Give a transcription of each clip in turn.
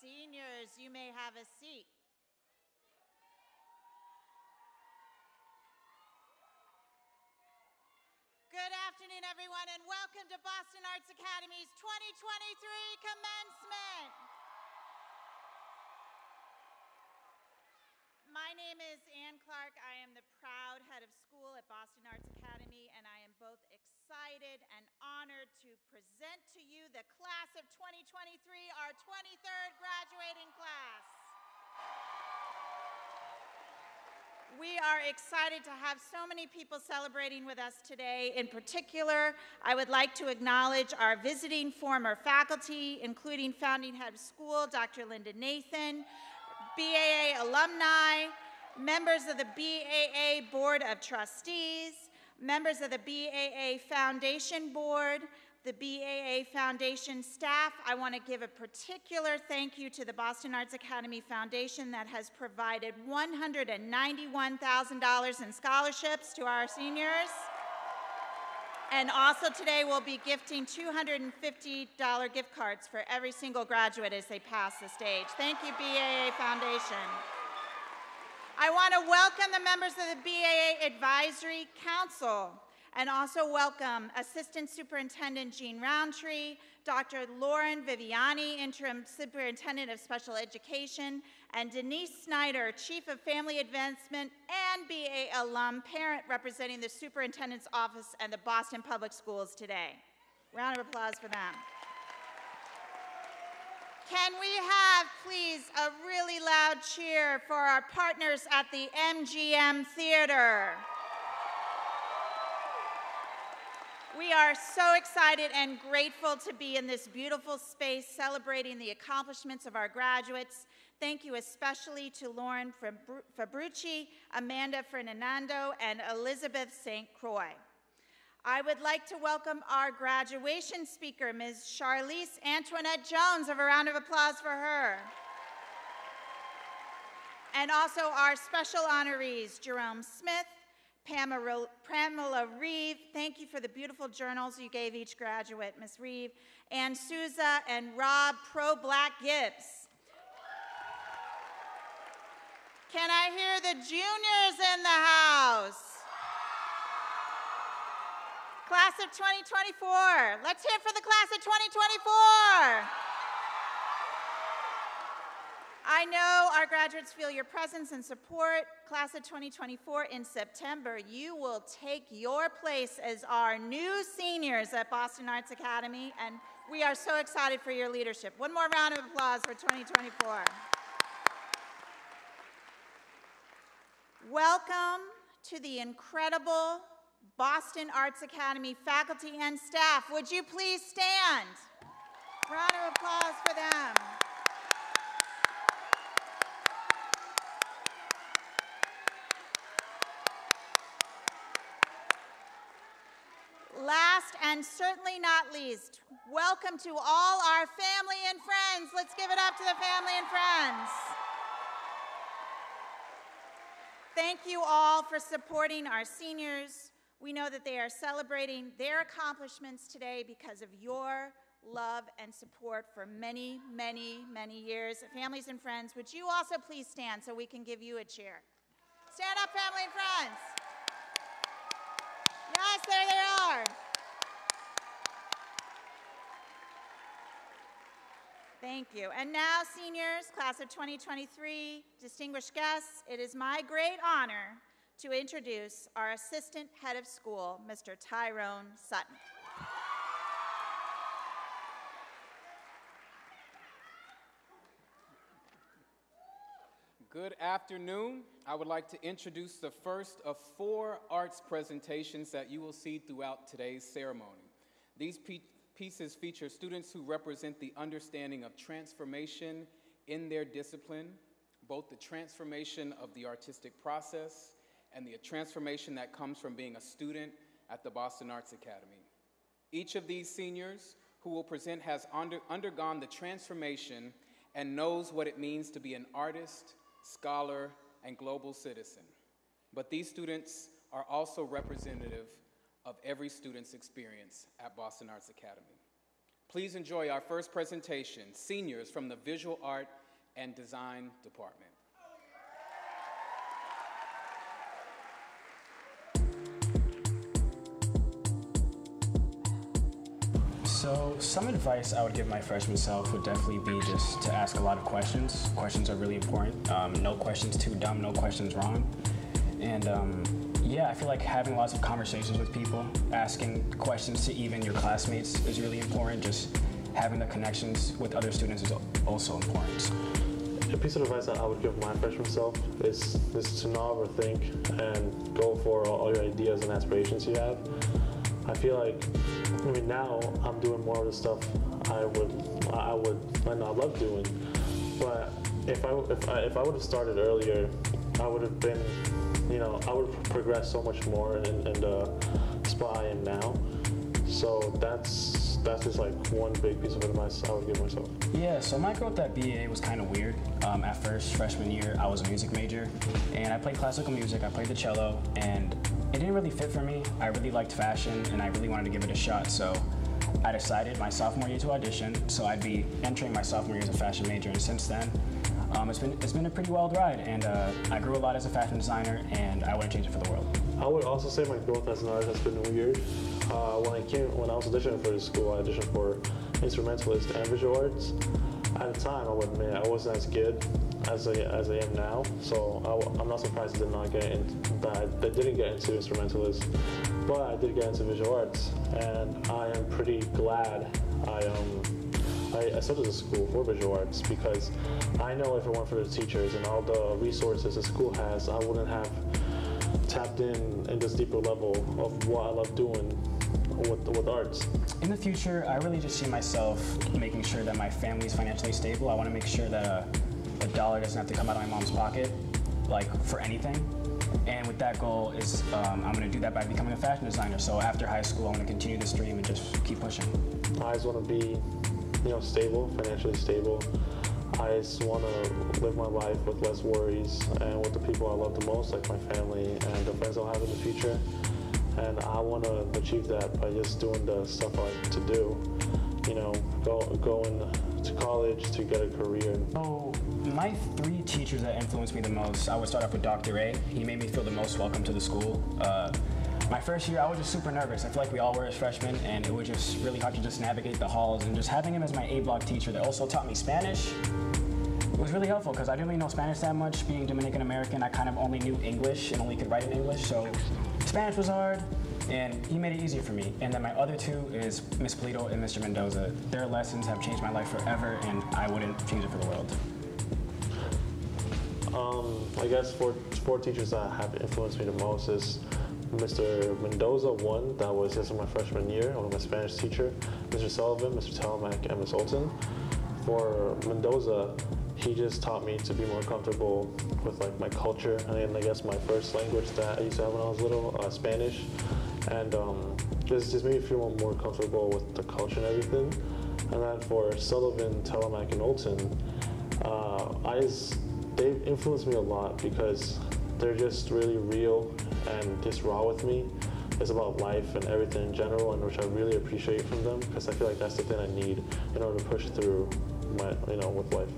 Seniors, you may have a seat. Good afternoon, everyone, and welcome to Boston Arts Academy's 2023 commencement. My name is Ann Clark. I am the proud head of school at Boston Arts Academy, and I am both excited and honored to present to you the class of 2023, our 23rd graduating class. We are excited to have so many people celebrating with us today. In particular, I would like to acknowledge our visiting former faculty, including founding head of school, Dr. Linda Nathan, BAA alumni, members of the BAA Board of Trustees, members of the BAA Foundation Board, the BAA Foundation staff. I want to give a particular thank you to the Boston Arts Academy Foundation that has provided $191,000 in scholarships to our seniors. And also today we'll be gifting $250 gift cards for every single graduate as they pass the stage. Thank you, BAA Foundation. I want to welcome the members of the BAA Advisory Council and also welcome Assistant Superintendent Jean Roundtree, Dr. Lauren Viviani, Interim Superintendent of Special Education, and Denise Snyder, Chief of Family Advancement and BA alum, parent representing the Superintendent's Office and the Boston Public Schools today. Round of applause for them. Can we have, please, a really loud cheer for our partners at the MGM Theater? We are so excited and grateful to be in this beautiful space celebrating the accomplishments of our graduates. Thank you especially to Lauren Fabrucci, Amanda Fernando, and Elizabeth St. Croix. I would like to welcome our graduation speaker, Ms. Charlize Antoinette Jones. Have a round of applause for her. And also our special honorees, Jerome Smith, Pamela Reeve, thank you for the beautiful journals you gave each graduate, Ms. Reeve, and Souza and Rob Pro-Black Gibbs. Can I hear the juniors in the house? Class of 2024. Let's hear it for the class of 2024. I know our graduates feel your presence and support. Class of 2024, in September, you will take your place as our new seniors at Boston Arts Academy, and we are so excited for your leadership. One more round of applause for 2024. Welcome to the incredible Boston Arts Academy faculty and staff. Would you please stand? Round of applause for them. Last and certainly not least, welcome to all our family and friends. Let's give it up to the family and friends. Thank you all for supporting our seniors. We know that they are celebrating their accomplishments today because of your love and support for many, many, many years. Families and friends, would you also please stand so we can give you a cheer? Stand up, family and friends. Yes, there they are. Thank you. And now, seniors, class of 2023, distinguished guests, it is my great honor to introduce our Assistant Head of School, Mr. Tyrone Sutton. Good afternoon. I would like to introduce the first of 4 arts presentations that you will see throughout today's ceremony. These pieces feature students who represent the understanding of transformation in their discipline, both the transformation of the artistic process and the transformation that comes from being a student at the Boston Arts Academy. Each of these seniors who will present has undergone the transformation and knows what it means to be an artist, scholar, and global citizen. But these students are also representative of every student's experience at Boston Arts Academy. Please enjoy our first presentation, seniors from the Visual Art and Design Department. So some advice I would give my freshman self would definitely be just to ask a lot of questions. Questions are really important. No questions too dumb, no questions wrong. And yeah, I feel like having lots of conversations with people, asking questions to even your classmates is really important. Just having the connections with other students is also important. A piece of advice that I would give my freshman self is to not overthink and go for all your ideas and aspirations you have. I feel like, now I'm doing more of the stuff I love doing. But if I would have started earlier, I would have been, I would have progressed so much more in the spot I am now. So that's just like one big piece of advice I would give myself. Yeah, so my growth at BA was kind of weird. At first, freshman year, I was a music major, and I played classical music, I played the cello, and it didn't really fit for me. I really liked fashion, and I really wanted to give it a shot, so I decided my sophomore year to audition, so I'd be entering my sophomore year as a fashion major, and since then, it's been a pretty wild ride, and I grew a lot as a fashion designer, and I wouldn't change it for the world. I would also say my growth as an artist has been weird. When I was auditioning for this school, I auditioned for instrumentalist and visual arts. At the time, I would admit I wasn't as good as I am now, so I'm not surprised I didn't get into instrumentalist, but I did get into visual arts, and I am pretty glad I started the school for visual arts, because I know if it weren't for the teachers and all the resources the school has, I wouldn't have tapped in this deeper level of what I love doing with arts. In the future, I really just see myself making sure that my family's financially stable. I want to make sure that a dollar doesn't have to come out of my mom's pocket, like for anything. And with that goal is, I'm going to do that by becoming a fashion designer. So after high school, I want to continue this dream and just keep pushing. I just want to be, stable, financially stable. I just want to live my life with less worries and with the people I love the most, like my family and the friends I'll have in the future. And I want to achieve that by just doing the stuff I like to do. Going to college to get a career. Oh, my 3 teachers that influenced me the most, I would start off with Dr. A. He made me feel the most welcome to the school. My first year, I was just super nervous. I feel like we all were as freshmen, and it was just really hard to just navigate the halls. And just having him as my A-block teacher that also taught me Spanish, it was really helpful because I didn't really know Spanish that much. Being Dominican American, I kind of only knew English and only could write in English, so Spanish was hard, and he made it easier for me. And then my other 2 is Ms. Polito and Mr. Mendoza. Their lessons have changed my life forever, and I wouldn't change it for the world. I guess 4 teachers that have influenced me the most is Mr. Mendoza, one, that was just in my freshman year, one of my Spanish teacher, Mr. Sullivan, Mr. Telemack, and Ms. Olson. For Mendoza, he just taught me to be more comfortable with my culture, and I guess my first language that I used to have when I was little, Spanish, and just made me feel more comfortable with the culture and everything. And then for Sullivan, Telemack, and Olson, they've influenced me a lot because they're just really real and just raw with me. It's about life and everything in general, and which I really appreciate from them, because I feel like that's the thing I need in order to push through with life.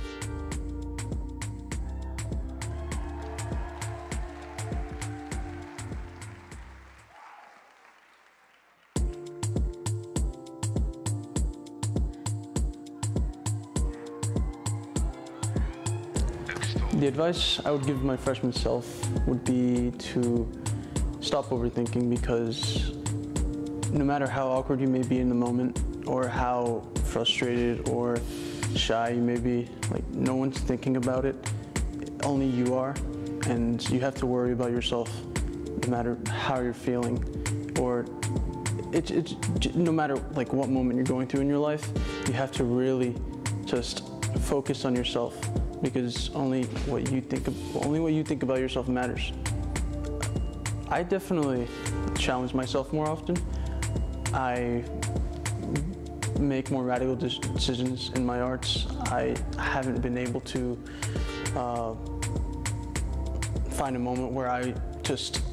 The advice I would give my freshman self would be to stop overthinking, because no matter how awkward you may be in the moment or how frustrated or shy you may be, no one's thinking about it, only you are, and you have to worry about yourself no matter how you're feeling, or it's no matter what moment you're going through in your life, you have to really just focus on yourself, because only what you think about yourself matters. I definitely challenge myself more often. I make more radical decisions in my arts. I haven't been able to find a moment where I just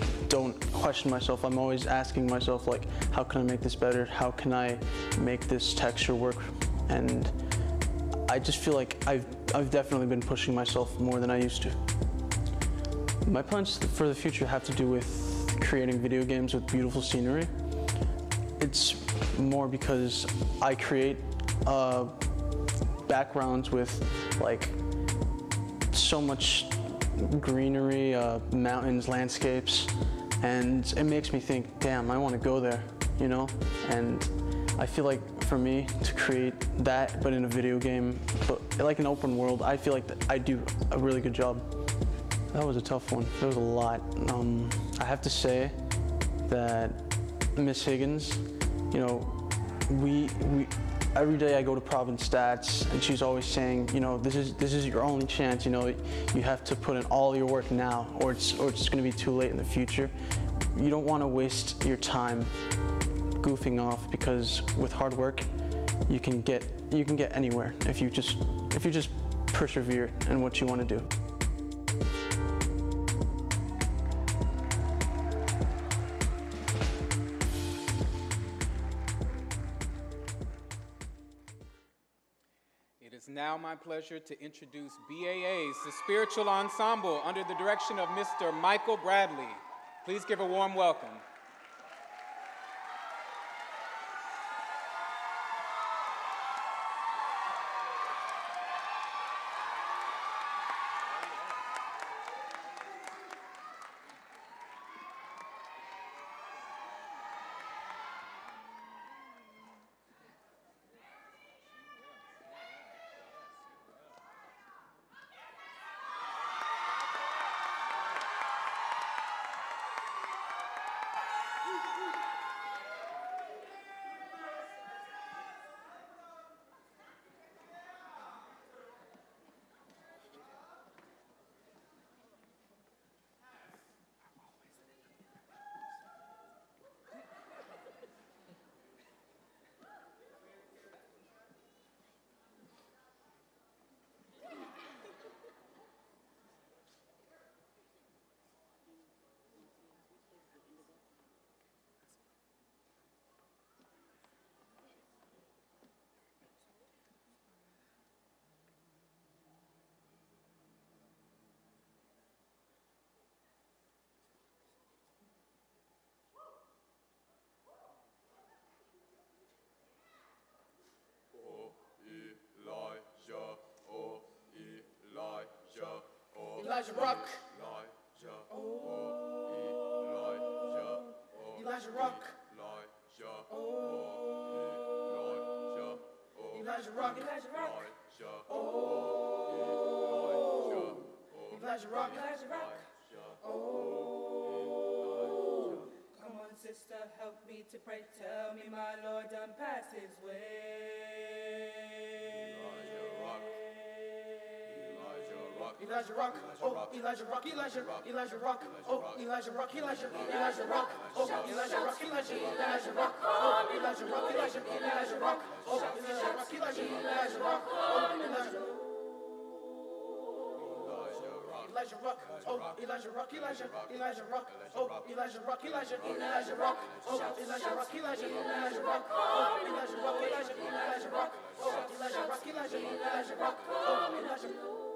don't question myself. I'm always asking myself, like, how can I make this better? How can I make this texture work? And I just feel like I've definitely been pushing myself more than I used to. My plans for the future have to do with creating video games with beautiful scenery. It's more because I create backgrounds with like so much greenery, mountains, landscapes, and it makes me think, damn, I want to go there, you know? And I feel like for me to create that, but in a video game, but like an open world, I feel like I do a really good job. That was a tough one. There was a lot. I have to say that Miss Higgins, you know, every day I go to Providence Stats, and she's always saying, you know, this is your only chance. You know, you have to put in all your work now, or it's going to be too late in the future. You don't want to waste your time goofing off, because with hard work, you can get anywhere if you just persevere in what you want to do. It is now my pleasure to introduce BAAs, the spiritual ensemble under the direction of Mr. Michael Bradley. Please give a warm welcome. Elijah Rock. Elijah Rock. Elijah Rock. Elijah Rock. Elijah Rock. Elijah Rock. Come on, sister, help me to pray. Tell me my Lord done passed his way. Elijah Rock, oh Elijah Rock, Elijah Rock, Elijah Rock, oh Elijah Rock, Elijah Rock, Elijah Rock, oh Elijah Rock, Elijah Rock, oh Elijah Rock, Elijah Rock, oh Elijah Rock, Elijah Rock, oh Elijah Rock, oh Elijah Rock, Elijah Rock, oh Elijah Rock, Elijah Rock, oh Elijah Rock, Elijah Rock, oh Elijah Rock, Elijah Rock, oh Elijah Rock, Elijah Rock, oh Elijah.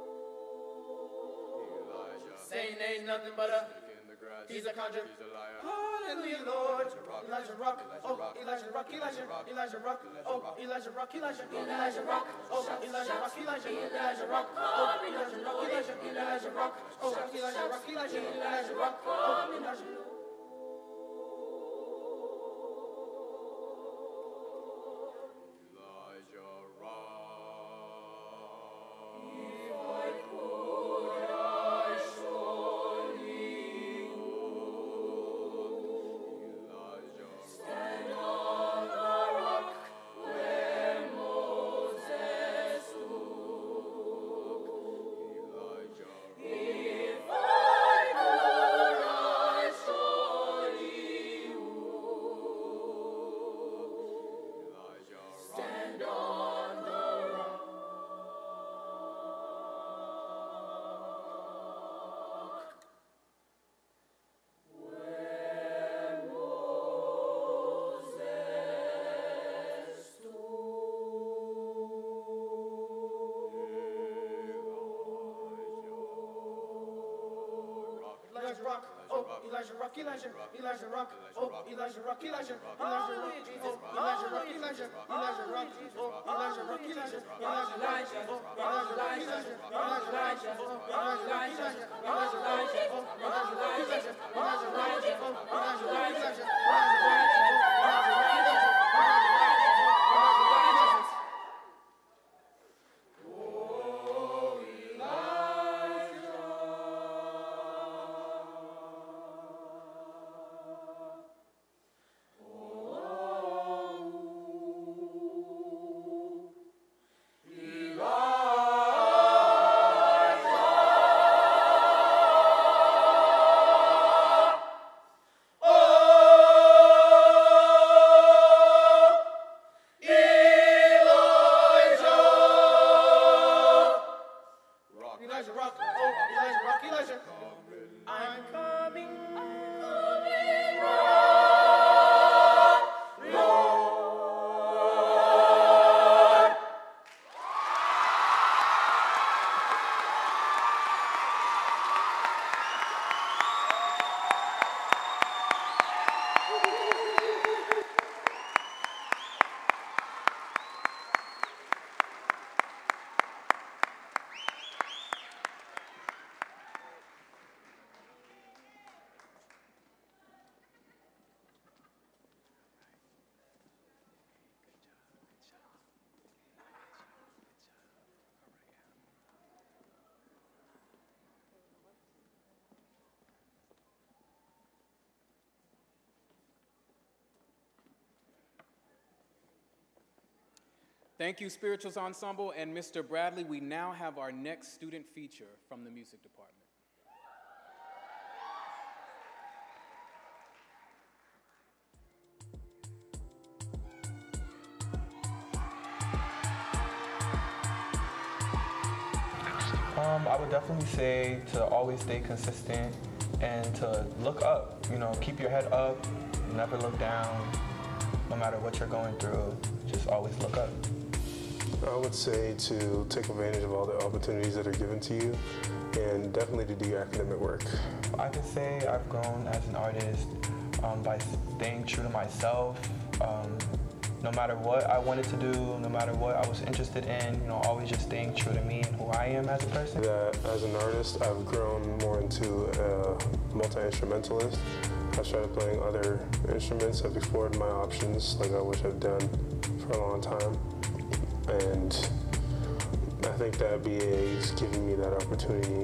Saying ain't nothing but a he's a conjure. Hallelujah, Lord. Elijah Rock, oh Elijah Rock, Elijah Rock, oh Elijah Rock, Elijah Rock, oh Elijah Rock, Elijah Rock, oh Elijah Rock, Elijah Rock, oh Elijah Rock, Elijah Rock, oh Elijah. oh, Elijah rock, Elijah rock, oh, Elijah rock, Elijah rock, oh, Elijah rock, Elijah rock, oh, Elijah rock, Elijah, Elijah, oh, Elijah rock, Elijah, Elijah, oh, Elijah rock, Elijah, Elijah, oh, Elijah rock, Elijah, Elijah, oh, Elijah rock, Elijah, Elijah rock, oh, Elijah rock, Elijah. I'm coming, Lord. Thank you, Spirituals Ensemble and Mr. Bradley. We now have our next student feature from the music department. I would definitely say to always stay consistent and to look up, keep your head up, never look down, no matter what you're going through, just always look up. I would say to take advantage of all the opportunities that are given to you and definitely to do your academic work. I could say I've grown as an artist by staying true to myself. No matter what I wanted to do, no matter what I was interested in, always just staying true to me and who I am as a person. That as an artist, I've grown more into a multi-instrumentalist. I started playing other instruments. I've explored my options like I wish I'd done for a long time. And I think that BA is giving me that opportunity.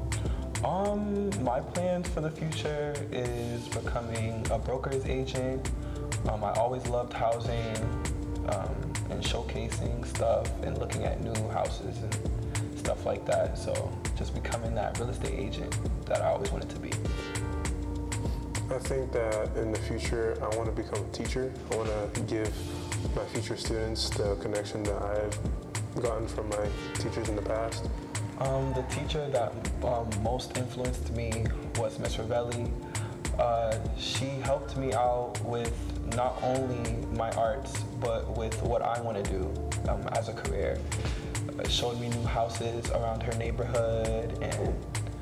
My plans for the future is becoming a broker's agent. I always loved housing and showcasing stuff and looking at new houses and stuff like that. So just becoming that real estate agent that I always wanted to be. I think that in the future, I want to become a teacher. I want to give my future students the connection that I've gotten from my teachers in the past. The teacher that most influenced me was Miss Ravelli. She helped me out with not only my arts, but with what I want to do as a career. It showed me new houses around her neighborhood and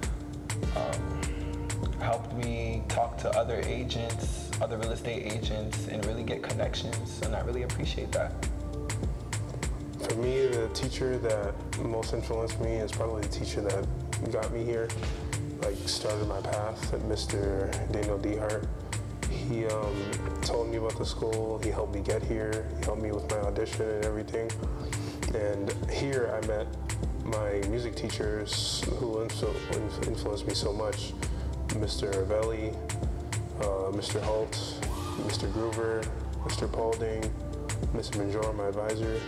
helped me talk to other agents, other real estate agents, and really get connections, and I really appreciate that. For me, the teacher that most influenced me is probably the teacher that got me here, started my path, Mr. Daniel Dehart. He told me about the school, he helped me get here, he helped me with my audition and everything. And here I met my music teachers who influenced me so much. Mr. Ravelli, Mr. Holt, Mr. Groover, Mr. Paulding, Mr. Manjor, my advisor.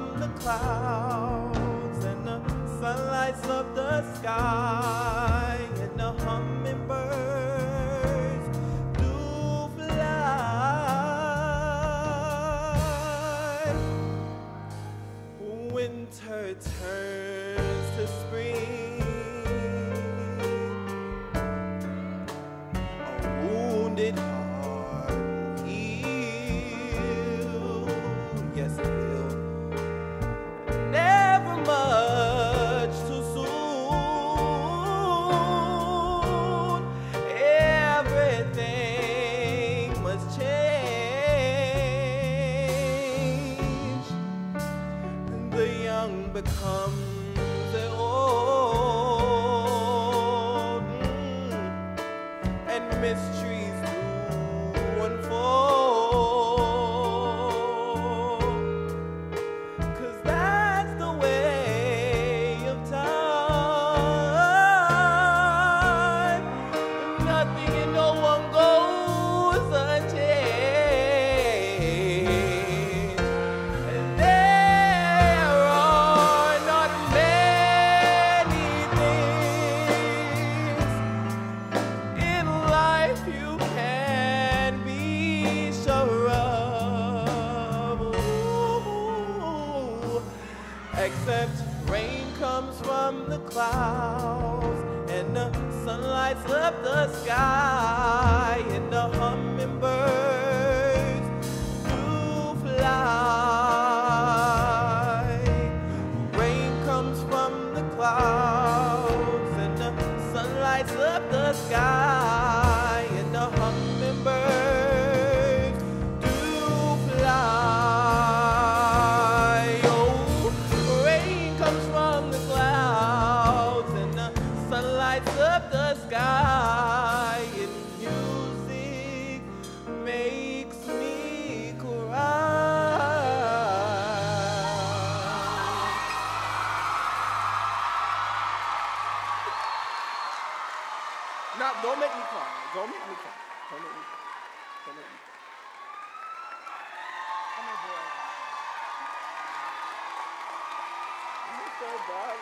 from the clouds, and the sun lights up the sky, and the hummingbirds do fly. Winter turns to spring, a wounded heart heal. Yes, it will. Never much too soon. Everything must change. The young become the old, and mysteries do unfold. 'Cause that's the way of time. Nothing and no one goes unchanged. And there are not many things in life you can be sure of. Ooh. Except rain comes from the clouds, and the sun lights up the sky, and the hummingbirds do fly. Rain comes from the clouds, and the sun lights up the sky, and the hummingbirds do fly. Oh, rain comes from the clouds, and the sun lights up the sky, and music makes me cry. No, don't make me cry. Don't make me cry. Don't make me cry. Don't make me cry. Come on, boy. You're so bad.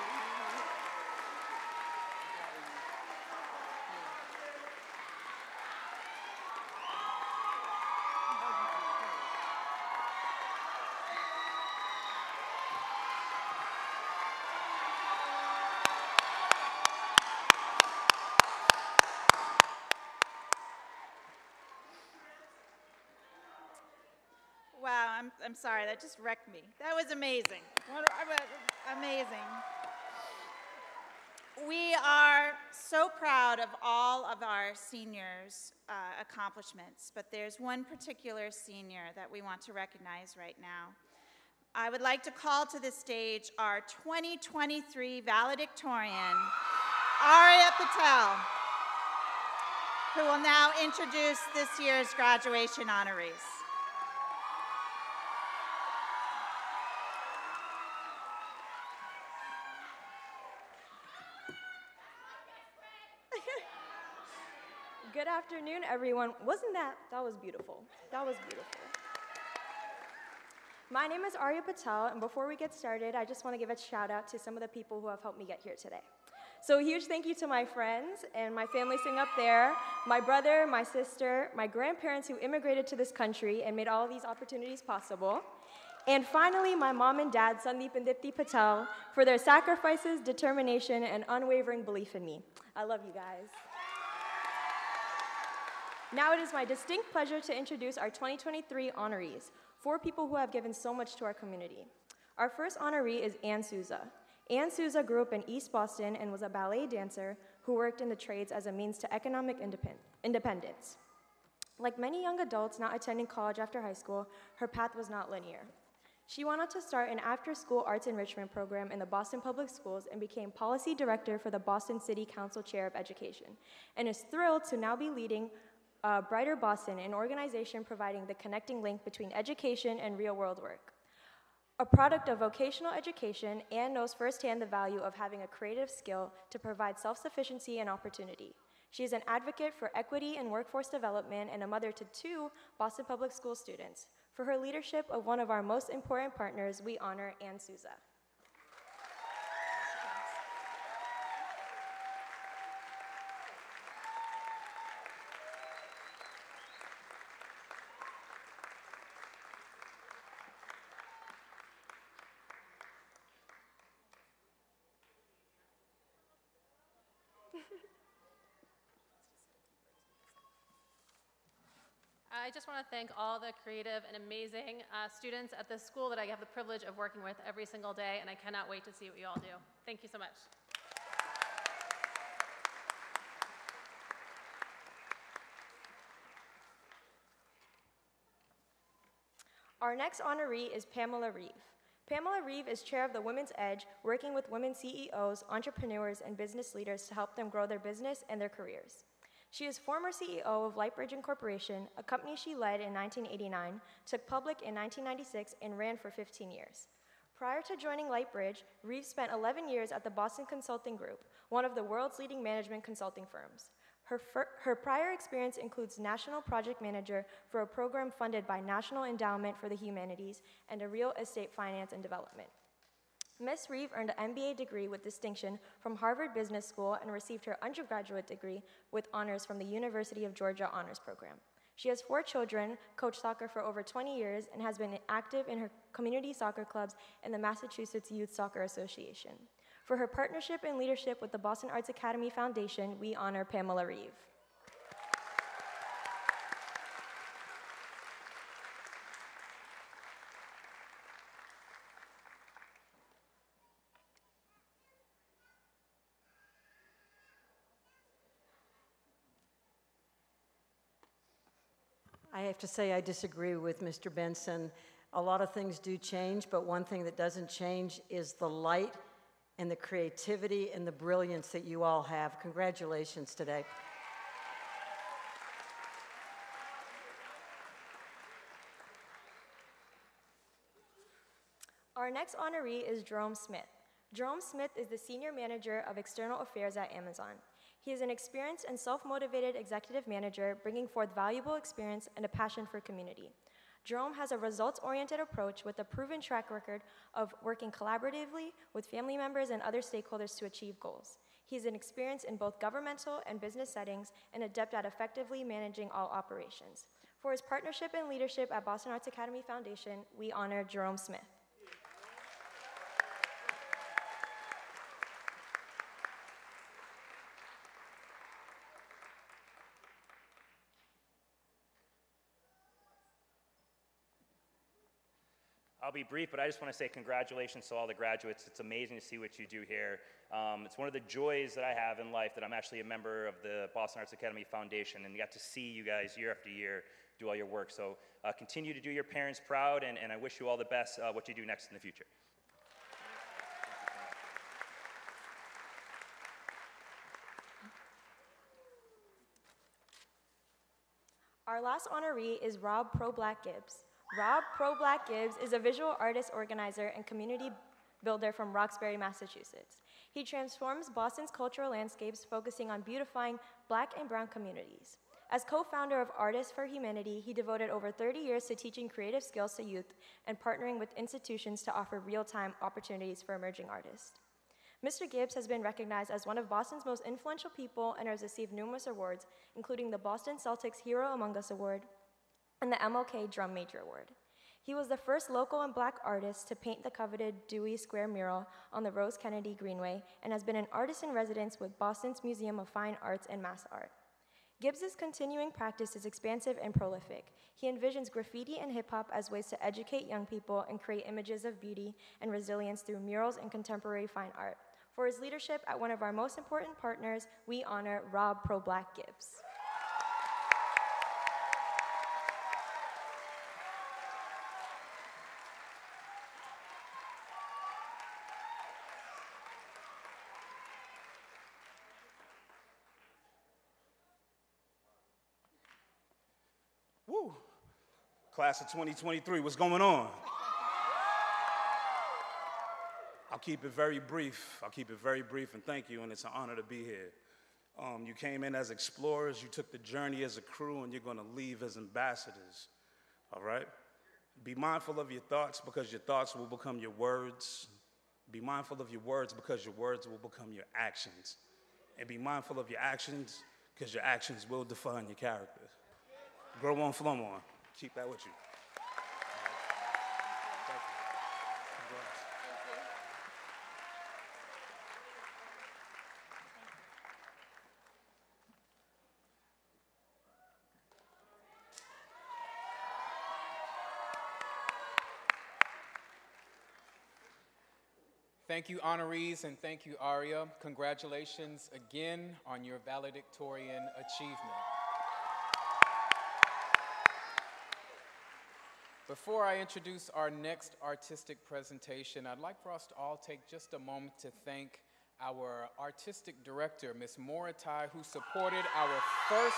Wow, I'm sorry, that just wrecked me. That was amazing. Amazing. We are so proud of all of our seniors' accomplishments, but there's one particular senior that we want to recognize right now. I would like to call to the stage our 2023 valedictorian, Arya Patel, who will now introduce this year's graduation honorees. Good afternoon, everyone. That was beautiful. That was beautiful. My name is Arya Patel, and before we get started, I just want to give a shout out to some of the people who have helped me get here today. So a huge thank you to my friends and my family sitting up there, my brother, my sister, my grandparents who immigrated to this country and made all of these opportunities possible. And finally, my mom and dad, Sandeep and Dipti Patel, for their sacrifices, determination, and unwavering belief in me. I love you guys. Now it is my distinct pleasure to introduce our 2023 honorees, 4 people who have given so much to our community. Our first honoree is Ann Souza. Ann Souza grew up in East Boston and was a ballet dancer who worked in the trades as a means to economic independence. Like many young adults not attending college after high school, her path was not linear. She went on to start an after-school arts enrichment program in the Boston Public Schools and became policy director for the Boston City Council Chair of Education, and is thrilled to now be leading Brighter Boston, an organization providing the connecting link between education and real-world work. A product of vocational education, Ann knows firsthand the value of having a creative skill to provide self-sufficiency and opportunity. She is an advocate for equity and workforce development and a mother to 2 Boston Public School students. For her leadership of one of our most important partners, we honor Ann Souza. I just want to thank all the creative and amazing students at this school that I have the privilege of working with every single day, and I cannot wait to see what you all do. Thank you so much. Our next honoree is Pamela Reeve. Pamela Reeve is chair of the Women's Edge, working with women CEOs, entrepreneurs, and business leaders to help them grow their business and their careers. She is former CEO of Lightbridge Incorporation, a company she led in 1989, took public in 1996, and ran for 15 years. Prior to joining Lightbridge, Reeve spent 11 years at the Boston Consulting Group, one of the world's leading management consulting firms. Her prior experience includes National Project Manager for a program funded by National Endowment for the Humanities and a real estate finance and development. Ms. Reeve earned an MBA degree with distinction from Harvard Business School and received her undergraduate degree with honors from the University of Georgia Honors Program. She has 4 children, coached soccer for over 20 years, and has been active in her community soccer clubs and the Massachusetts Youth Soccer Association. For her partnership and leadership with the Boston Arts Academy Foundation, we honor Pamela Reeve. I have to say I disagree with Mr. Benson. A lot of things do change, but one thing that doesn't change is the light and the creativity and the brilliance that you all have. Congratulations today. Our next honoree is Jerome Smith. Jerome Smith is the Senior Manager of External Affairs at Amazon. He is an experienced and self-motivated executive manager, bringing forth valuable experience and a passion for community. Jerome has a results-oriented approach with a proven track record of working collaboratively with family members and other stakeholders to achieve goals. He is an experience in both governmental and business settings and adept at effectively managing all operations. For his partnership and leadership at Boston Arts Academy Foundation, we honor Jerome Smith. I'll be brief, but I just want to say congratulations to all the graduates. It's amazing to see what you do here. It's one of the joys that I have in life that I'm actually a member of the Boston Arts Academy Foundation and get to see you guys year after year do all your work. So continue to do your parents proud, and I wish you all the best what you do next in the future. Our last honoree is Rob Pro Black Gibbs. Rob Pro Black Gibbs is a visual artist, organizer, and community builder from Roxbury, Massachusetts. He transforms Boston's cultural landscapes, focusing on beautifying Black and brown communities. As co-founder of Artists for Humanity, he devoted over 30 years to teaching creative skills to youth and partnering with institutions to offer real-time opportunities for emerging artists. Mr. Gibbs has been recognized as one of Boston's most influential people and has received numerous awards, including the Boston Celtics Hero Among Us Award and the MLK Drum Major Award. He was the first local and Black artist to paint the coveted Dewey Square mural on the Rose Kennedy Greenway and has been an artist in residence with Boston's Museum of Fine Arts and Mass Art. Gibbs's continuing practice is expansive and prolific. He envisions graffiti and hip-hop as ways to educate young people and create images of beauty and resilience through murals and contemporary fine art. For his leadership at one of our most important partners, we honor Rob Pro Black Gibbs. Woo! Class of 2023, what's going on? I'll keep it very brief. And thank you, and it's an honor to be here. You came in as explorers, you took the journey as a crew, and you're gonna leave as ambassadors, all right? Be mindful of your thoughts because your thoughts will become your words. Be mindful of your words because your words will become your actions. And be mindful of your actions because your actions will define your character. Grow on, flow on. Keep that with you. Thank you. Congrats. Thank you, honorees, and thank you, Aria. Congratulations again on your valedictorian achievement. Before I introduce our next artistic presentation, I'd like for us to all take just a moment to thank our artistic director, Ms. Moritai, who supported our first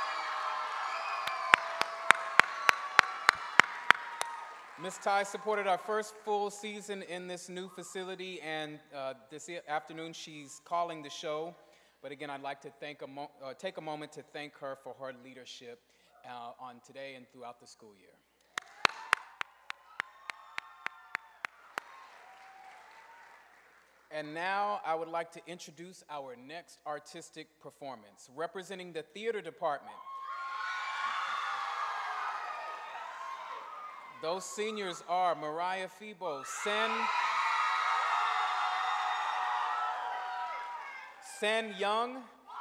Ms. Tai supported our first full season in this new facility, and this afternoon she's calling the show. But again, I'd like to take a moment to thank her for her leadership on today and throughout the school year. And now I would like to introduce our next artistic performance. Representing the theater department, those seniors are Mariah Febo, Sen Young,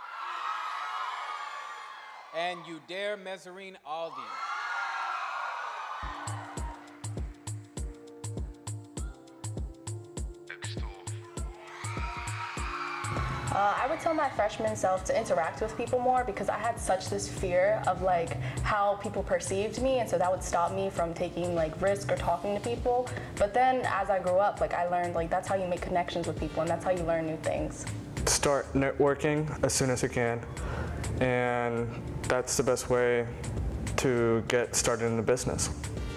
and Udair Mezzarine Aldi. I would tell my freshman self to interact with people more because I had such this fear of like how people perceived me, and so that would stop me from taking like risk or talking to people. But then as I grew up, like I learned like that's how you make connections with people and that's how you learn new things. Start networking as soon as you can, and that's the best way to get started in the business.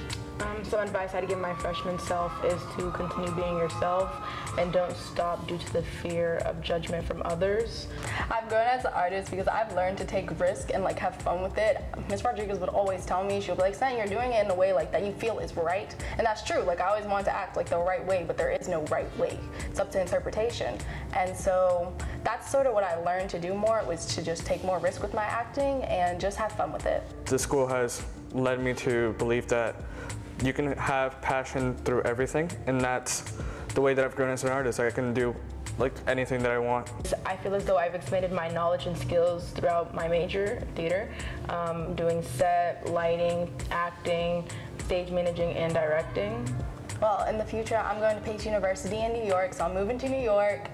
Some advice I'd give my freshman self is to continue being yourself and don't stop due to the fear of judgment from others. I've grown as an artist because I've learned to take risk and like have fun with it. Ms. Rodriguez would always tell me, she would be like, Sen, you're doing it in a way like that you feel is right. And that's true. Like I always wanted to act like the right way, but there is no right way. It's up to interpretation. And so that's sort of what I learned to do more, was to just take more risk with my acting and just have fun with it. The school has led me to believe that you can have passion through everything, and that's the way that I've grown as an artist. I can do like anything that I want. I feel as though I've expanded my knowledge and skills throughout my major, theater, doing set, lighting, acting, stage managing, and directing. Well, in the future, I'm going to Pace University in New York, so I'm moving to New York.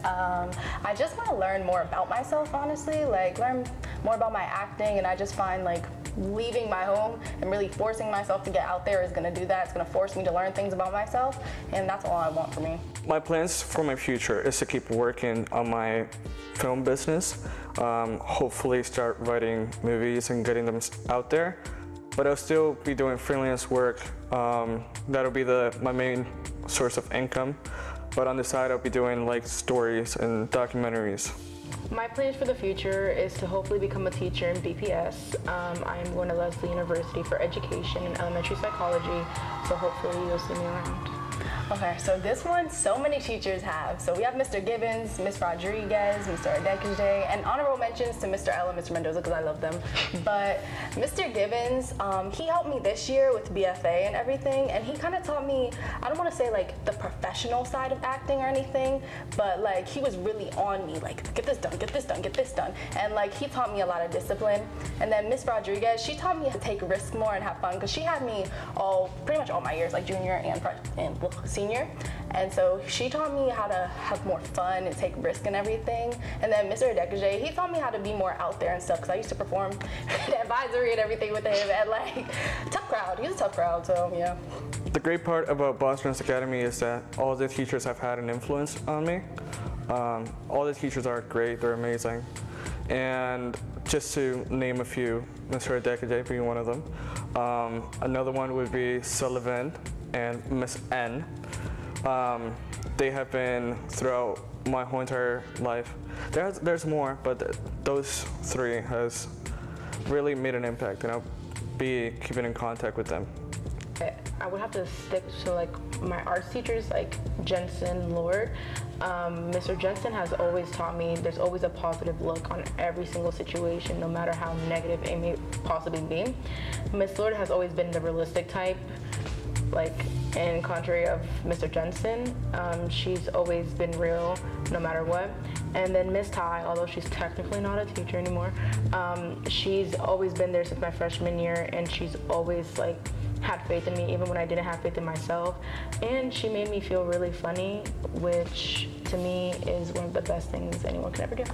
I just want to learn more about myself, honestly, like learn more about my acting, and I just find like leaving my home and really forcing myself to get out there is going to do that. It's going to force me to learn things about myself, and that's all I want for me. My plans for my future is to keep working on my film business, hopefully start writing movies and getting them out there. But I'll still be doing freelance work. That'll be my main source of income. But on the side, I'll be doing like stories and documentaries. My plans for the future is to hopefully become a teacher in BPS. I'm going to Lesley University for education and elementary psychology, so hopefully you'll see me around. Okay, so this one, so many teachers have. So we have Mr. Gibbons, Ms. Rodriguez, Mr. Adekije, and honorable mentions to Mr. Ella, Mr. Mendoza, because I love them. But Mr. Gibbons, he helped me this year with BFA and everything, and he kind of taught me, I don't want to say like the professional side of acting or anything, but like he was really on me, like get this done, get this done, get this done. And like he taught me a lot of discipline. And then Ms. Rodriguez, she taught me to take risks more and have fun, because she had me pretty much all my years, like junior and senior, and so she taught me how to have more fun and take risk and everything. And then Mr. Adekije, he taught me how to be more out there and stuff, because I used to perform the advisory and everything with him, and like tough crowd. He's a tough crowd, so yeah. The great part about Boston Arts Academy is that all the teachers have had an influence on me. All the teachers are great, they're amazing. And just to name a few, Mr. Adekije being one of them. Another one would be Sullivan and Miss N. They have been throughout my whole entire life. There's more, but those three has really made an impact, and I'll be keeping in contact with them. I would have to stick to like my arts teachers, like Jensen Lord. Mr. Jensen has always taught me there's always a positive look on every single situation, no matter how negative it may possibly be. Miss Lord has always been the realistic type, like in contrary of Mr. Jensen. She's always been real no matter what. And then Miss Ty, although she's technically not a teacher anymore, she's always been there since my freshman year, and she's always like had faith in me even when I didn't have faith in myself. And she made me feel really funny, which to me is one of the best things anyone can ever do.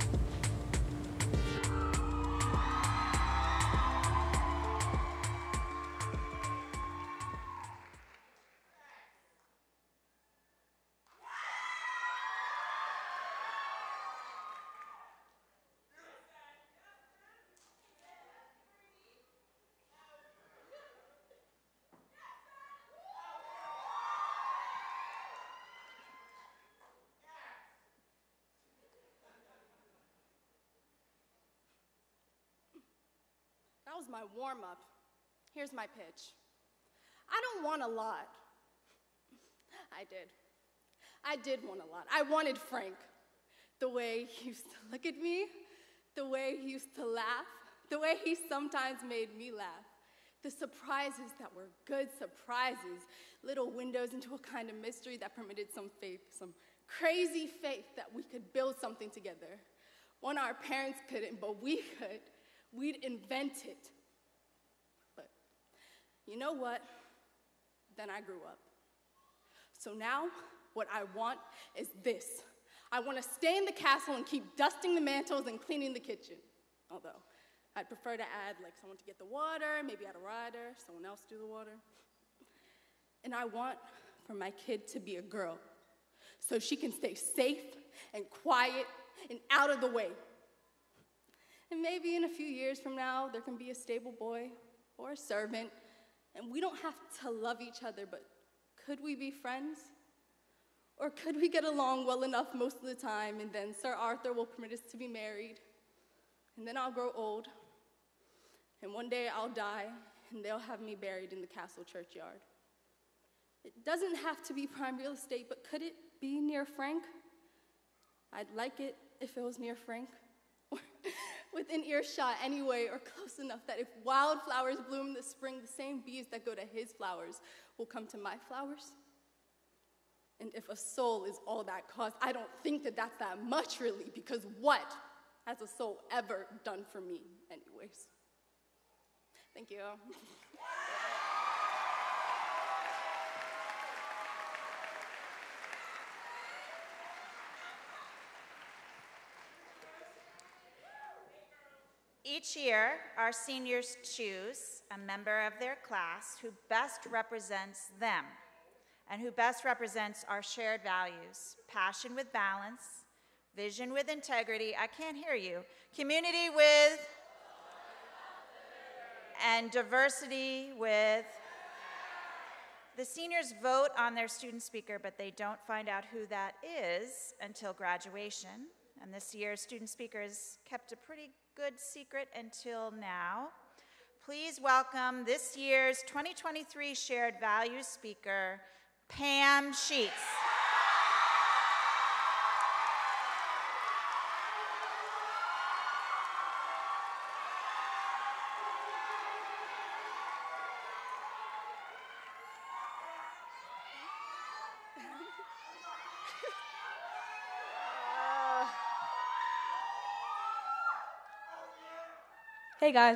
That was my warm-up. Here's my pitch. I don't want a lot. I did want a lot. I wanted Frank. The way he used to look at me, the way he used to laugh, the way he sometimes made me laugh. The surprises that were good surprises, little windows into a kind of mystery that permitted some faith, some crazy faith that we could build something together. One our parents couldn't, but we could. We'd invent it. But you know what? Then I grew up. So now, what I want is this. I want to stay in the castle and keep dusting the mantles and cleaning the kitchen. Although, I'd prefer to add like someone to get the water, maybe add a rider, someone else do the water. And I want for my kid to be a girl, so she can stay safe and quiet and out of the way. And maybe in a few years from now, there can be a stable boy or a servant, and we don't have to love each other, but could we be friends? Or could we get along well enough most of the time, and then Sir Arthur will permit us to be married, and then I'll grow old, and one day I'll die, and they'll have me buried in the castle churchyard. It doesn't have to be prime real estate, but could it be near Frank? I'd like it if it was near Frank. Within earshot anyway, or close enough that if wildflowers bloom in the spring, the same bees that go to his flowers will come to my flowers. And if a soul is all that costs, I don't think that that's that much really, because what has a soul ever done for me anyways? Thank you. Each year, our seniors choose a member of their class who best represents them and who best represents our shared values: passion with balance, vision with integrity, I can't hear you, community with, and diversity with. The seniors vote on their student speaker, but they don't find out who that is until graduation. And this year's student speaker has kept a pretty good secret until now. Please welcome this year's 2023 Shared Values speaker, Pam Sheets. Hey guys.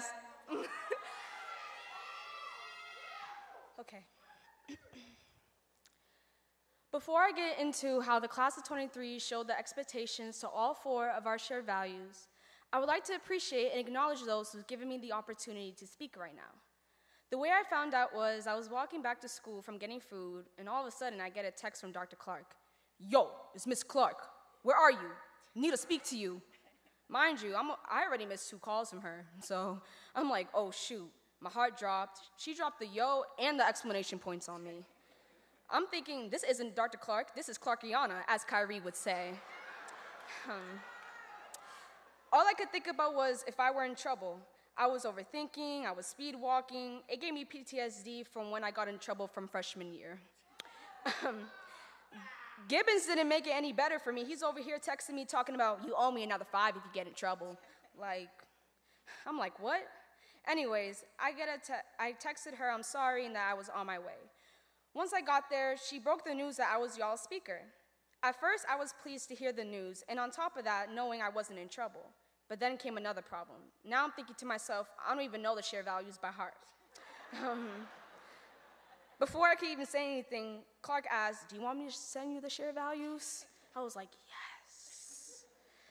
Okay. Before I get into how the class of 23 showed the expectations to all four of our shared values, I would like to appreciate and acknowledge those who've given me the opportunity to speak right now. The way I found out was I was walking back to school from getting food, and all of a sudden I get a text from Dr. Clark. Yo, it's Miss Clark. Where are you? Need to speak to you. Mind you, I already missed 2 calls from her, so I'm like, oh shoot. My heart dropped. She dropped the yo and the exclamation points on me. I'm thinking, this isn't Dr. Clark, this is Clarkiana, as Kyrie would say. All I could think about was if I were in trouble, I was overthinking, I was speed walking. It gave me PTSD from when I got in trouble from freshman year. Gibbons didn't make it any better for me. He's over here texting me talking about, you owe me another 5 if you get in trouble. Like, I'm like, what? Anyways, I texted her I'm sorry and that I was on my way. Once I got there, she broke the news that I was y'all's speaker. At first, I was pleased to hear the news, and on top of that, knowing I wasn't in trouble. But then came another problem. Now I'm thinking to myself, I don't even know the shared values by heart. Before I could even say anything, Clark asked, do you want me to send you the shared values? I was like, yes.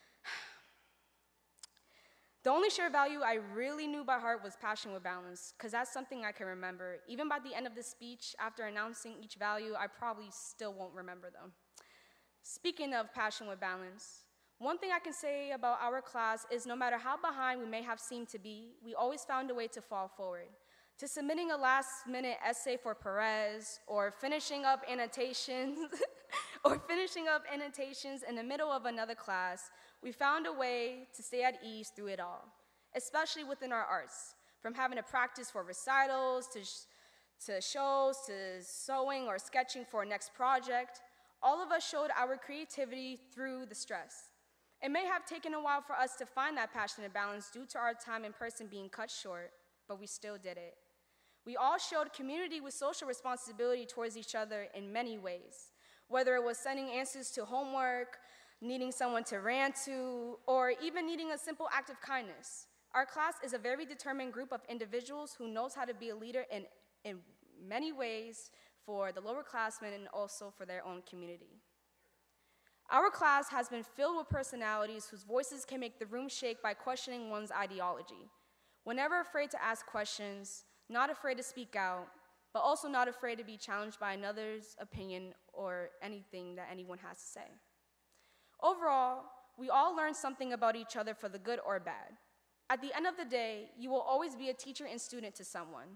The only shared value I really knew by heart was passion with balance, because that's something I can remember. Even by the end of the speech, after announcing each value, I probably still won't remember them. Speaking of passion with balance, one thing I can say about our class is no matter how behind we may have seemed to be, we always found a way to fall forward. To submitting a last-minute essay for Perez, or finishing up annotations, in the middle of another class, we found a way to stay at ease through it all, especially within our arts, from having to practice for recitals, to shows, to sewing or sketching for our next project. All of us showed our creativity through the stress. It may have taken a while for us to find that passionate balance due to our time in person being cut short, but we still did it. We all showed community with social responsibility towards each other in many ways, whether it was sending answers to homework, needing someone to rant to, or even needing a simple act of kindness. Our class is a very determined group of individuals who knows how to be a leader in many ways for the lower classmen and also for their own community. Our class has been filled with personalities whose voices can make the room shake by questioning one's ideology. We're never afraid to ask questions, not afraid to speak out, but also not afraid to be challenged by another's opinion or anything that anyone has to say. Overall, we all learn something about each other for the good or bad. At the end of the day, you will always be a teacher and student to someone.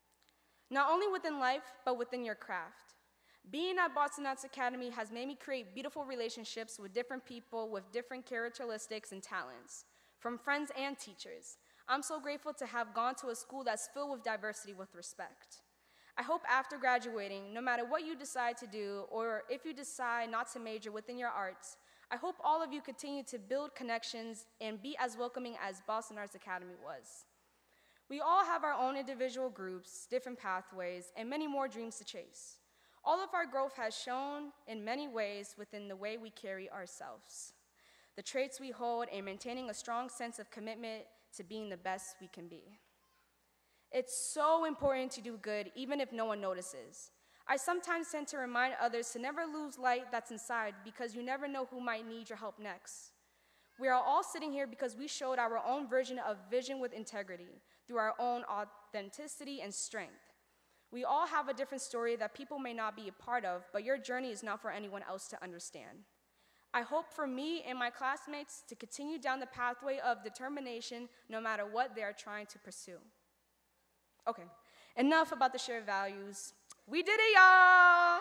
Not only within life, but within your craft. Being at Boston Arts Academy has made me create beautiful relationships with different people with different characteristics and talents, from friends and teachers. I'm so grateful to have gone to a school that's filled with diversity with respect. I hope after graduating, no matter what you decide to do, or if you decide not to major within your arts, I hope all of you continue to build connections and be as welcoming as Boston Arts Academy was. We all have our own individual groups, different pathways, and many more dreams to chase. All of our growth has shown in many ways within the way we carry ourselves, the traits we hold, and maintaining a strong sense of commitment to being the best we can be. It's so important to do good, even if no one notices. I sometimes tend to remind others to never lose light that's inside because you never know who might need your help next. We are all sitting here because we showed our own version of vision with integrity through our own authenticity and strength. We all have a different story that people may not be a part of, but your journey is not for anyone else to understand. I hope for me and my classmates to continue down the pathway of determination no matter what they are trying to pursue. Okay, enough about the shared values. We did it, y'all!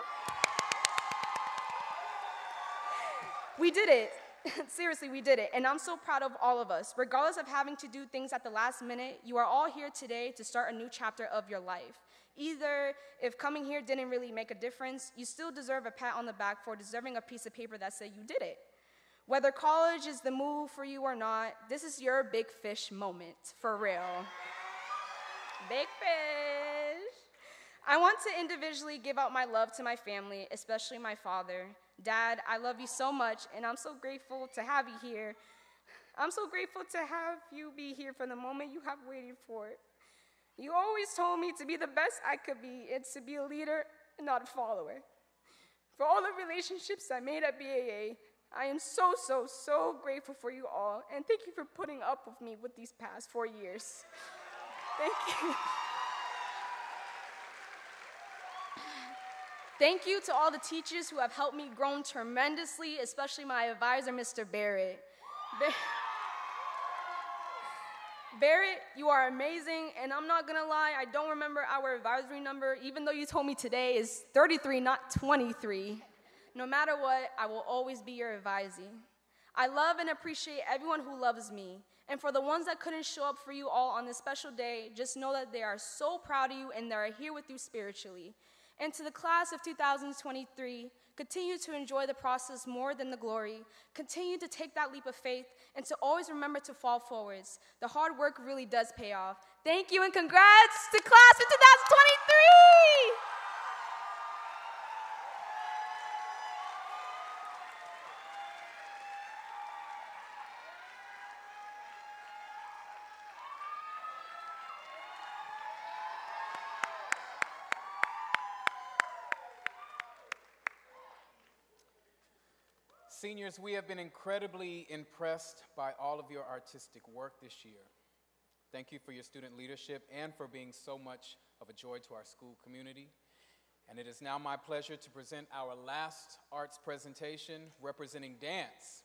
We did it. Seriously, we did it, and I'm so proud of all of us. Regardless of having to do things at the last minute, you are all here today to start a new chapter of your life. Either if coming here didn't really make a difference, you still deserve a pat on the back for deserving a piece of paper that said you did it. Whether college is the move for you or not, this is your big fish moment, for real. Big fish. I want to individually give out my love to my family, especially my father. Dad, I love you so much, and I'm so grateful to have you here. I'm so grateful to have you be here for the moment you have waited for. You always told me to be the best I could be and to be a leader and not a follower. For all the relationships I made at BAA, I am so, so, so grateful for you all, and thank you for putting up with me with these past 4 years. Thank you. Thank you to all the teachers who have helped me grow tremendously, especially my advisor, Mr. Barrett. Barrett, you are amazing, and I'm not gonna lie, I don't remember our advisory number, even though you told me today is 33, not 23. No matter what, I will always be your advisee. I love and appreciate everyone who loves me. And for the ones that couldn't show up for you all on this special day, just know that they are so proud of you and they are here with you spiritually. And to the class of 2023, continue to enjoy the process more than the glory. Continue to take that leap of faith and to always remember to fall forwards. The hard work really does pay off. Thank you and congrats to class of 2023! Seniors, we have been incredibly impressed by all of your artistic work this year. Thank you for your student leadership and for being so much of a joy to our school community. And it is now my pleasure to present our last arts presentation representing dance.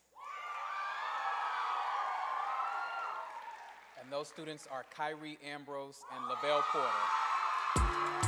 And those students are Kyrie Ambrose and Lavelle Porter.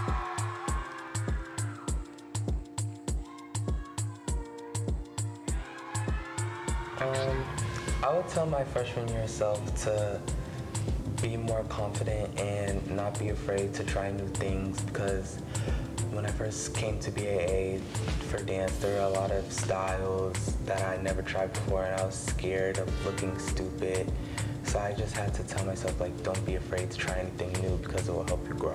I would tell my freshman year self to be more confident and not be afraid to try new things, because when I first came to BAA for dance, there were a lot of styles that I never tried before, and I was scared of looking stupid. So I just had to tell myself, like, don't be afraid to try anything new because it will help you grow.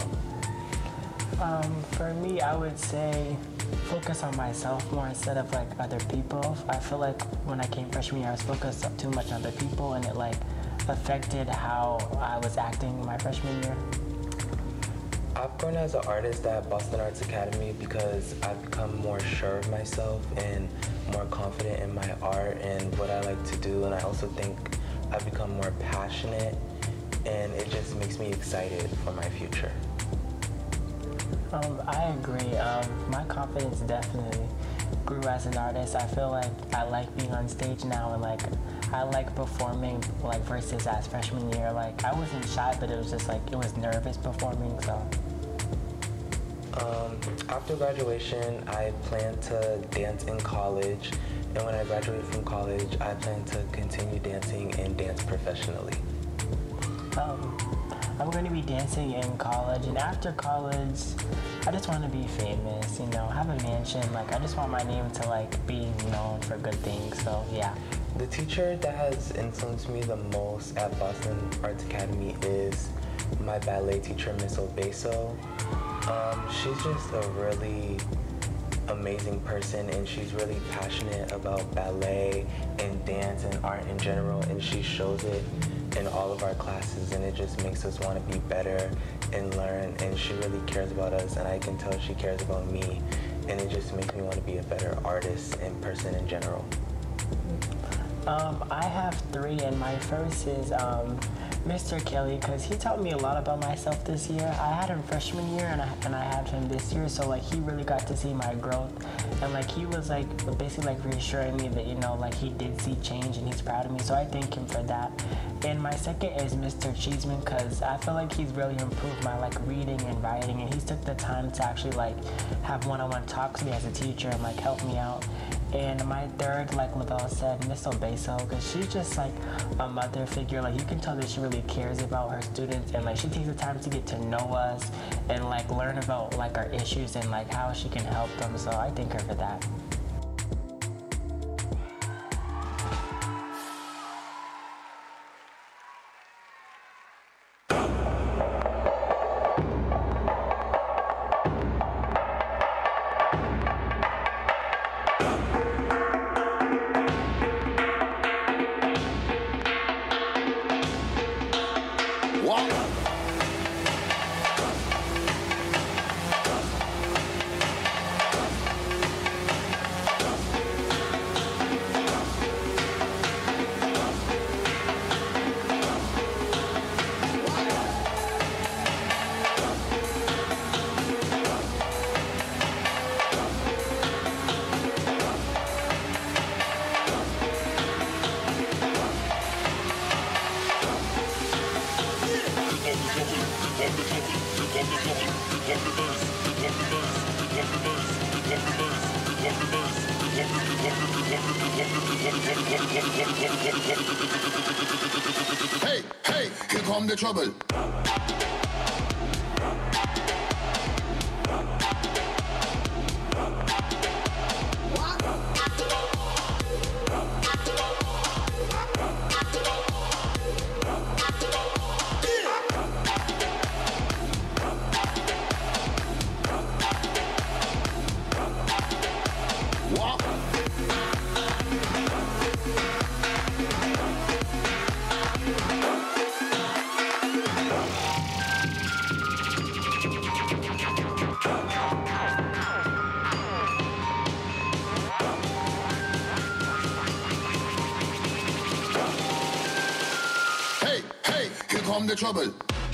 For me, I would say focus on myself more instead of like other people. I feel like when I came freshman year, I was focused too much on other people, and it like affected how I was acting my freshman year. I've grown as an artist at Boston Arts Academy because I've become more sure of myself and more confident in my art and what I like to do, and I also think I've become more passionate, and it just makes me excited for my future. I agree. My confidence definitely grew as an artist. I feel like I like being on stage now, and like I like performing like versus as freshman year. Like I wasn't shy, but it was just like it was nervous performing. So. After graduation, I plan to dance in college, and when I graduate from college, I plan to continue dancing and dance professionally. I'm going to be dancing in college, and after college, I just want to be famous, you know, have a mansion. Like, I just want my name to, like, be known for good things, so, yeah. The teacher that has influenced me the most at Boston Arts Academy is my ballet teacher, Miss Obeso. She's just a really amazing person, and she's really passionate about ballet and dance and art in general, and she shows it in all of our classes, and it just makes us want to be better and learn, and she really cares about us, and I can tell she cares about me, and it just makes me want to be a better artist and person in general. I have three, and my first is Mr. Kelly, because he taught me a lot about myself this year. I had him freshman year, and I had him this year, so like he really got to see my growth, and like he was like basically like reassuring me that, you know, like he did see change and he's proud of me, so I thank him for that. And my second is Mr. Cheeseman, because I feel like he's really improved my like reading and writing, and he's took the time to actually like have one-on-one talks with me as a teacher and like help me out. And my third, like Lavelle said, Miss Obeso, because she's just like a mother figure. Like you can tell that she really cares about her students, and like she takes the time to get to know us and like learn about like our issues and like how she can help them. So I thank her for that. Hey, hey, here come the trouble. Hey, hey, here come the trouble.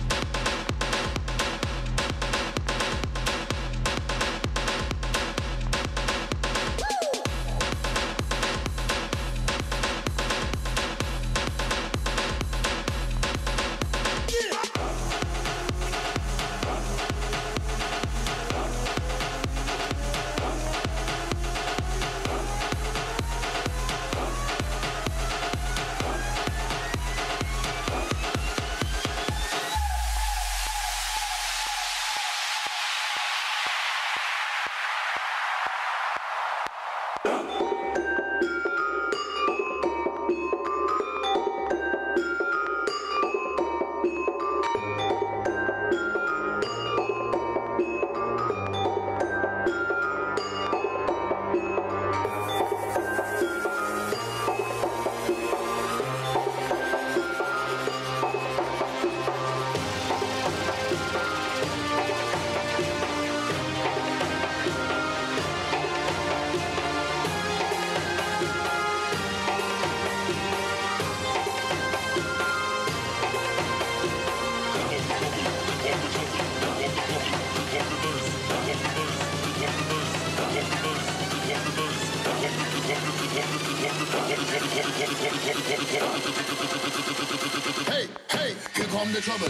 Hey, hey, here come the trouble.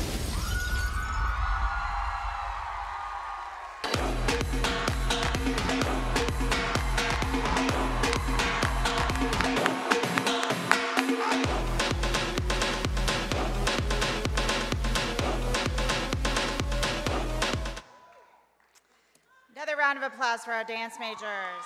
Another round of applause for our dance majors.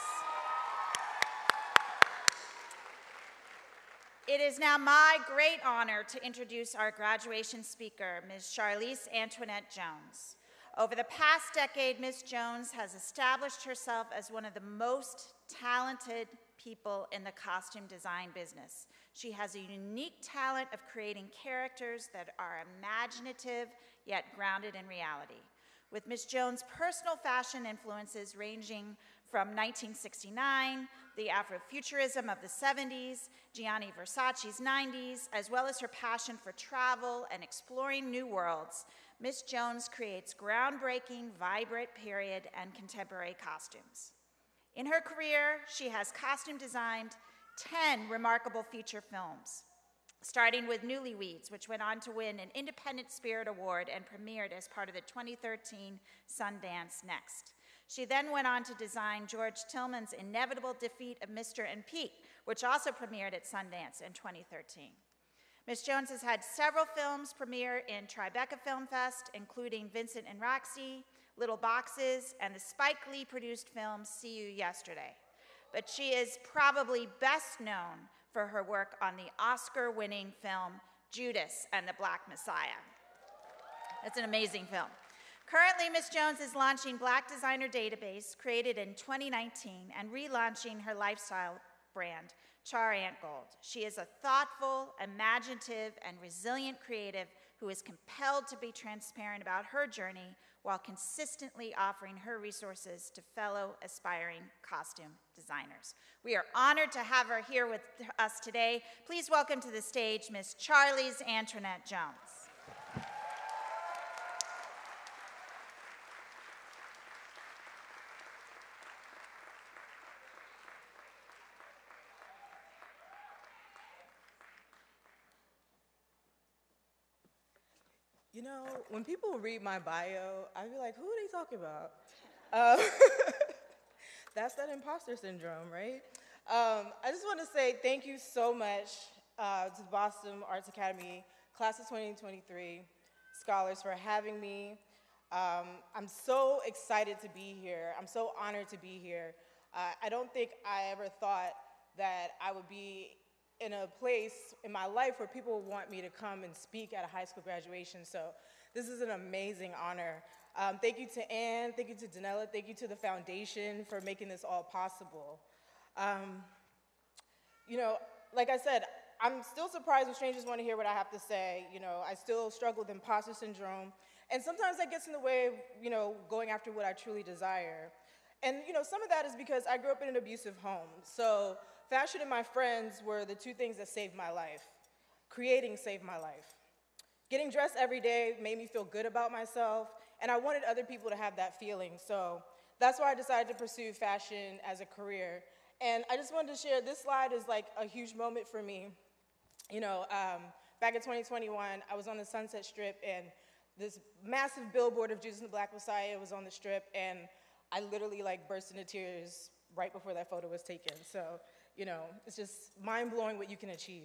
It is now my great honor to introduce our graduation speaker, Ms. Charlize Antoinette Jones. Over the past decade, Ms. Jones has established herself as one of the most talented people in the costume design business. She has a unique talent of creating characters that are imaginative yet grounded in reality. With Ms. Jones' personal fashion influences ranging from 1969, the Afrofuturism of the 70s, Gianni Versace's 90s, as well as her passion for travel and exploring new worlds, Ms. Jones creates groundbreaking, vibrant period and contemporary costumes. In her career, she has costume designed 10 remarkable feature films, starting with Newlyweds, which went on to win an Independent Spirit Award and premiered as part of the 2013 Sundance Next. She then went on to design George Tillman's inevitable defeat of Mr. and Pete, which also premiered at Sundance in 2013. Ms. Jones has had several films premiere in Tribeca Film Fest, including Vincent and Roxy, Little Boxes, and the Spike Lee-produced film See You Yesterday. But she is probably best known for her work on the Oscar-winning film Judas and the Black Messiah. That's an amazing film. Currently, Ms. Jones is launching Black Designer Database, created in 2019, and relaunching her lifestyle brand, Char Ant Gold. She is a thoughtful, imaginative, and resilient creative who is compelled to be transparent about her journey while consistently offering her resources to fellow aspiring costume designers. We are honored to have her here with us today. Please welcome to the stage Ms. Charlize Antoinette Jones. You know, when people read my bio, I'd be like, who are they talking about? That's that imposter syndrome, right? I just want to say thank you so much to the Boston Arts Academy, class of 2023 scholars for having me. I'm so excited to be here. I'm so honored to be here. I don't think I ever thought that I would be in a place in my life where people would want me to come and speak at a high school graduation. So this is an amazing honor. Thank you to Anne, thank you to Danella, thank you to the foundation for making this all possible. You know, like I said, I'm still surprised when strangers want to hear what I have to say. You know, I still struggle with imposter syndrome. And sometimes that gets in the way of, you know, going after what I truly desire. And, you know, some of that is because I grew up in an abusive home. So fashion and my friends were the two things that saved my life. Creating saved my life. Getting dressed every day made me feel good about myself, and I wanted other people to have that feeling. So that's why I decided to pursue fashion as a career. And I just wanted to share, this slide is like a huge moment for me. You know, back in 2021, I was on the Sunset Strip, and this massive billboard of Judas and the Black Messiah was on the strip, and I literally like burst into tears right before that photo was taken. So, you know, it's just mind-blowing what you can achieve.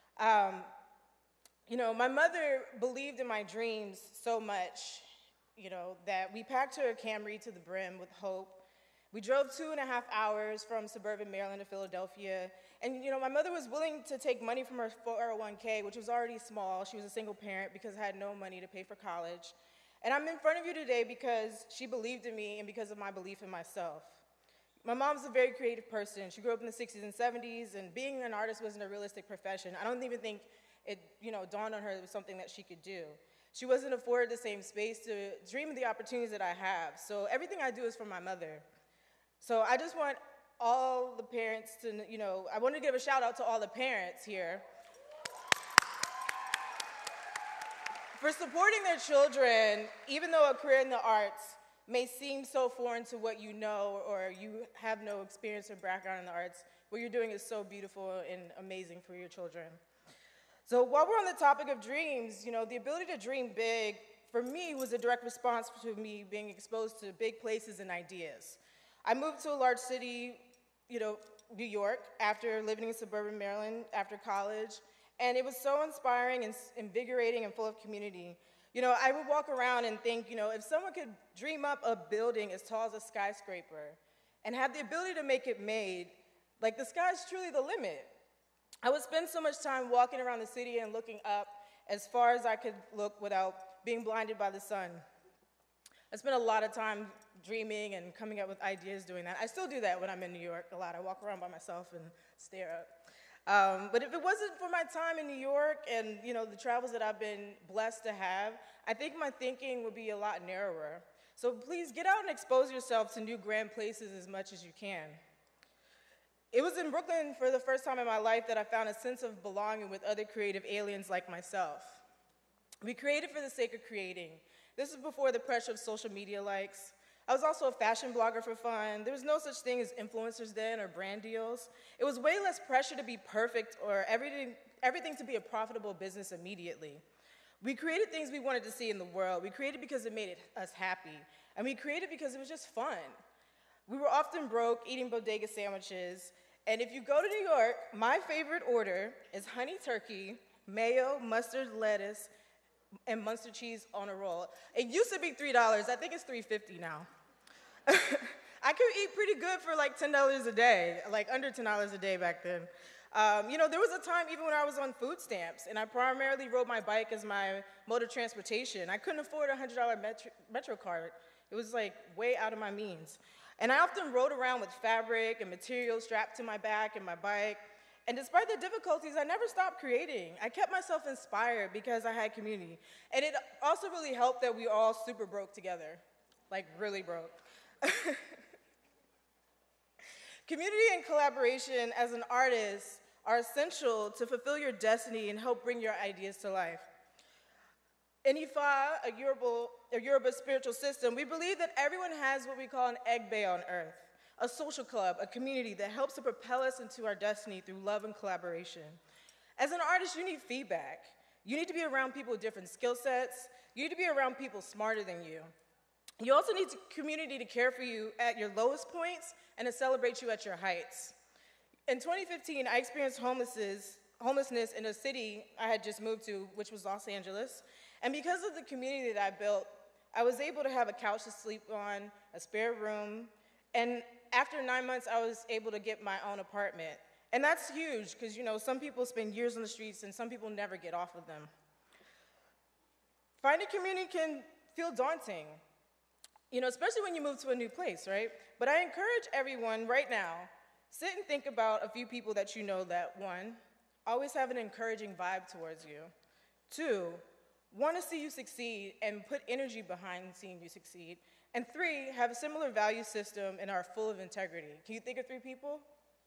You know, my mother believed in my dreams so much, you know, that we packed her Camry to the brim with hope. We drove 2.5 hours from suburban Maryland to Philadelphia. And, you know, my mother was willing to take money from her 401k, which was already small. She was a single parent because I had no money to pay for college. And I'm in front of you today because she believed in me and because of my belief in myself. My mom's a very creative person. She grew up in the 60s and 70s, and being an artist wasn't a realistic profession. I don't even think it, you know, dawned on her it was something that she could do. She wasn't afforded the same space to dream of the opportunities that I have. So everything I do is for my mother. So I just want all the parents to, you know, I want to give a shout out to all the parents here for supporting their children, even though a career in the arts may seem so foreign to what you know or you have no experience or background in the arts. What you're doing is so beautiful and amazing for your children. So while we're on the topic of dreams, you know, the ability to dream big, for me, was a direct response to me being exposed to big places and ideas. I moved to a large city, you know, New York, after living in suburban Maryland after college, and it was so inspiring and invigorating and full of community. You know, I would walk around and think, you know, if someone could dream up a building as tall as a skyscraper and have the ability to make it made, like the sky's truly the limit. I would spend so much time walking around the city and looking up as far as I could look without being blinded by the sun. I spent a lot of time dreaming and coming up with ideas doing that. I still do that when I'm in New York a lot. I walk around by myself and stare up. But if it wasn't for my time in New York and, you know, the travels that I've been blessed to have, I think my thinking would be a lot narrower. So please get out and expose yourself to new grand places as much as you can. It was in Brooklyn for the first time in my life that I found a sense of belonging with other creative aliens like myself. We created for the sake of creating. This is before the pressure of social media likes. I was also a fashion blogger for fun. There was no such thing as influencers then or brand deals. It was way less pressure to be perfect or everything to be a profitable business immediately. We created things we wanted to see in the world. We created because it made us happy. And we created because it was just fun. We were often broke, eating bodega sandwiches. And if you go to New York, my favorite order is honey turkey, mayo, mustard, lettuce, and Munster cheese on a roll. It used to be $3. I think it's $3.50 now. I could eat pretty good for like $10 a day, like under $10 a day back then. You know, there was a time even when I was on food stamps, and I primarily rode my bike as my mode of transportation. I couldn't afford a $100 Metro card. It was like way out of my means. And I often rode around with fabric and materials strapped to my back and my bike. And despite the difficulties, I never stopped creating. I kept myself inspired because I had community. And it also really helped that we were all super broke together, like really broke. Community and collaboration as an artist are essential to fulfill your destiny and help bring your ideas to life. In Ifa, a Yoruba spiritual system, we believe that everyone has what we call an egbe on earth, a social club, a community that helps to propel us into our destiny through love and collaboration. As an artist, you need feedback. You need to be around people with different skill sets. You need to be around people smarter than you. You also need a community to care for you at your lowest points and to celebrate you at your heights. In 2015, I experienced homelessness in a city I had just moved to, which was Los Angeles. And because of the community that I built, I was able to have a couch to sleep on, a spare room, and after 9 months, I was able to get my own apartment. And that's huge, because some people spend years on the streets and some people never get off of them. Finding community can feel daunting, especially when you move to a new place, right? But I encourage everyone right now, sit and think about a few people that you know that, one, always have an encouraging vibe towards you. Two, want to see you succeed and put energy behind seeing you succeed. And three, have a similar value system and are full of integrity. Can you think of 3 people?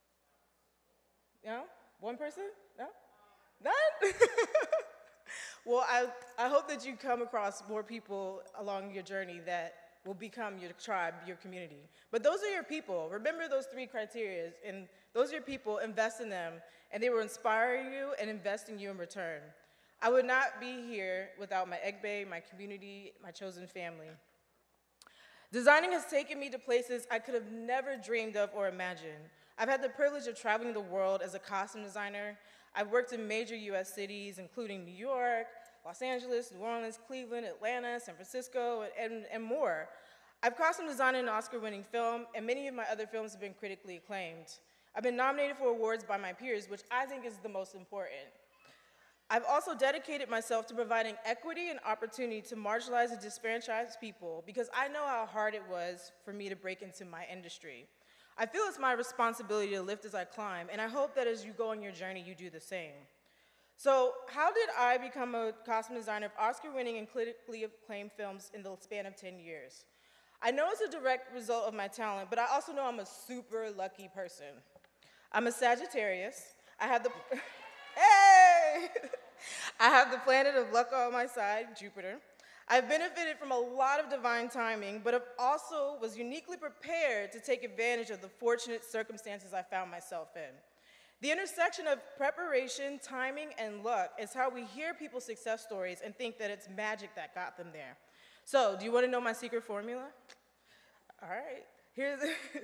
No? 1 person? No? None? Well, I hope that you come across more people along your journey that will become your tribe, your community. But those are your people. Remember those 3 criteria, and those are your people. Invest in them, and they will inspire you and invest in you in return. I would not be here without my Egbe, my community, my chosen family. Designing has taken me to places I could have never dreamed of or imagined. I've had the privilege of traveling the world as a costume designer. I've worked in major US cities, including New York, Los Angeles, New Orleans, Cleveland, Atlanta, San Francisco, and more. I've costume designed an Oscar-winning film, and many of my other films have been critically acclaimed. I've been nominated for awards by my peers, which I think is the most important. I've also dedicated myself to providing equity and opportunity to marginalized and disenfranchised people because I know how hard it was for me to break into my industry. I feel it's my responsibility to lift as I climb, and I hope that as you go on your journey, you do the same. So how did I become a costume designer of Oscar-winning and critically acclaimed films in the span of 10 years? I know it's a direct result of my talent, but I also know I'm a super lucky person. I'm a Sagittarius. I have the, hey! I have the planet of luck on my side, Jupiter. I've benefited from a lot of divine timing, but I also was uniquely prepared to take advantage of the fortunate circumstances I found myself in. The intersection of preparation, timing, and luck is how we hear people's success stories and think that it's magic that got them there. So, do you want to know my secret formula? All right. Here's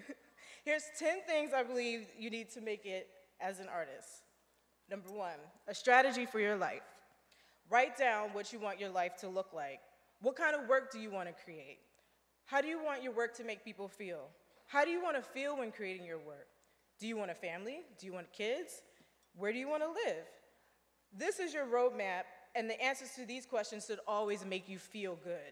10 things I believe you need to make it as an artist. Number 1, a strategy for your life. Write down what you want your life to look like. What kind of work do you want to create? How do you want your work to make people feel? How do you want to feel when creating your work? Do you want a family? Do you want kids? Where do you want to live? This is your roadmap, and the answers to these questions should always make you feel good.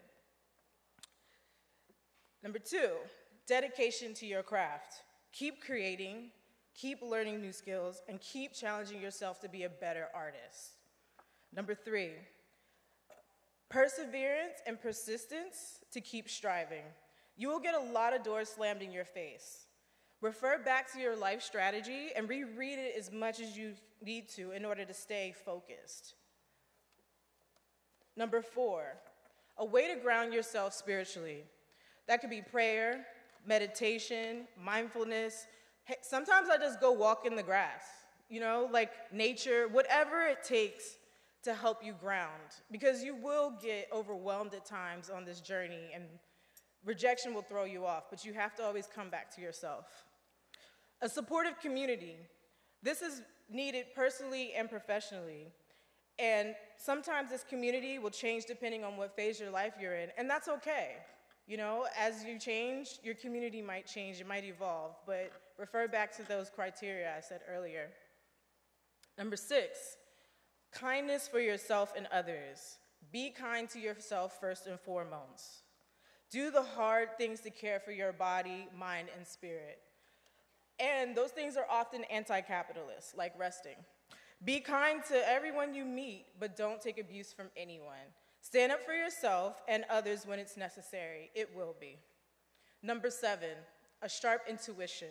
Number 2, dedication to your craft. Keep creating, keep learning new skills, and keep challenging yourself to be a better artist. Number 3, perseverance and persistence to keep striving. You will get a lot of doors slammed in your face. Refer back to your life strategy and reread it as much as you need to in order to stay focused. Number 4, a way to ground yourself spiritually. That could be prayer, meditation, mindfulness. Hey, sometimes I just go walk in the grass, like nature, whatever it takes to help you ground, because you will get overwhelmed at times on this journey and rejection will throw you off, but you have to always come back to yourself. A supportive community. This is needed personally and professionally. And sometimes this community will change depending on what phase of your life you're in, and that's okay. As you change, your community might change, it might evolve, but refer back to those criteria I said earlier. Number 6, kindness for yourself and others. Be kind to yourself first and foremost. Do the hard things to care for your body, mind, and spirit. And those things are often anti-capitalist, like resting. Be kind to everyone you meet, but don't take abuse from anyone. Stand up for yourself and others when it's necessary. It will be. Number 7, a sharp intuition.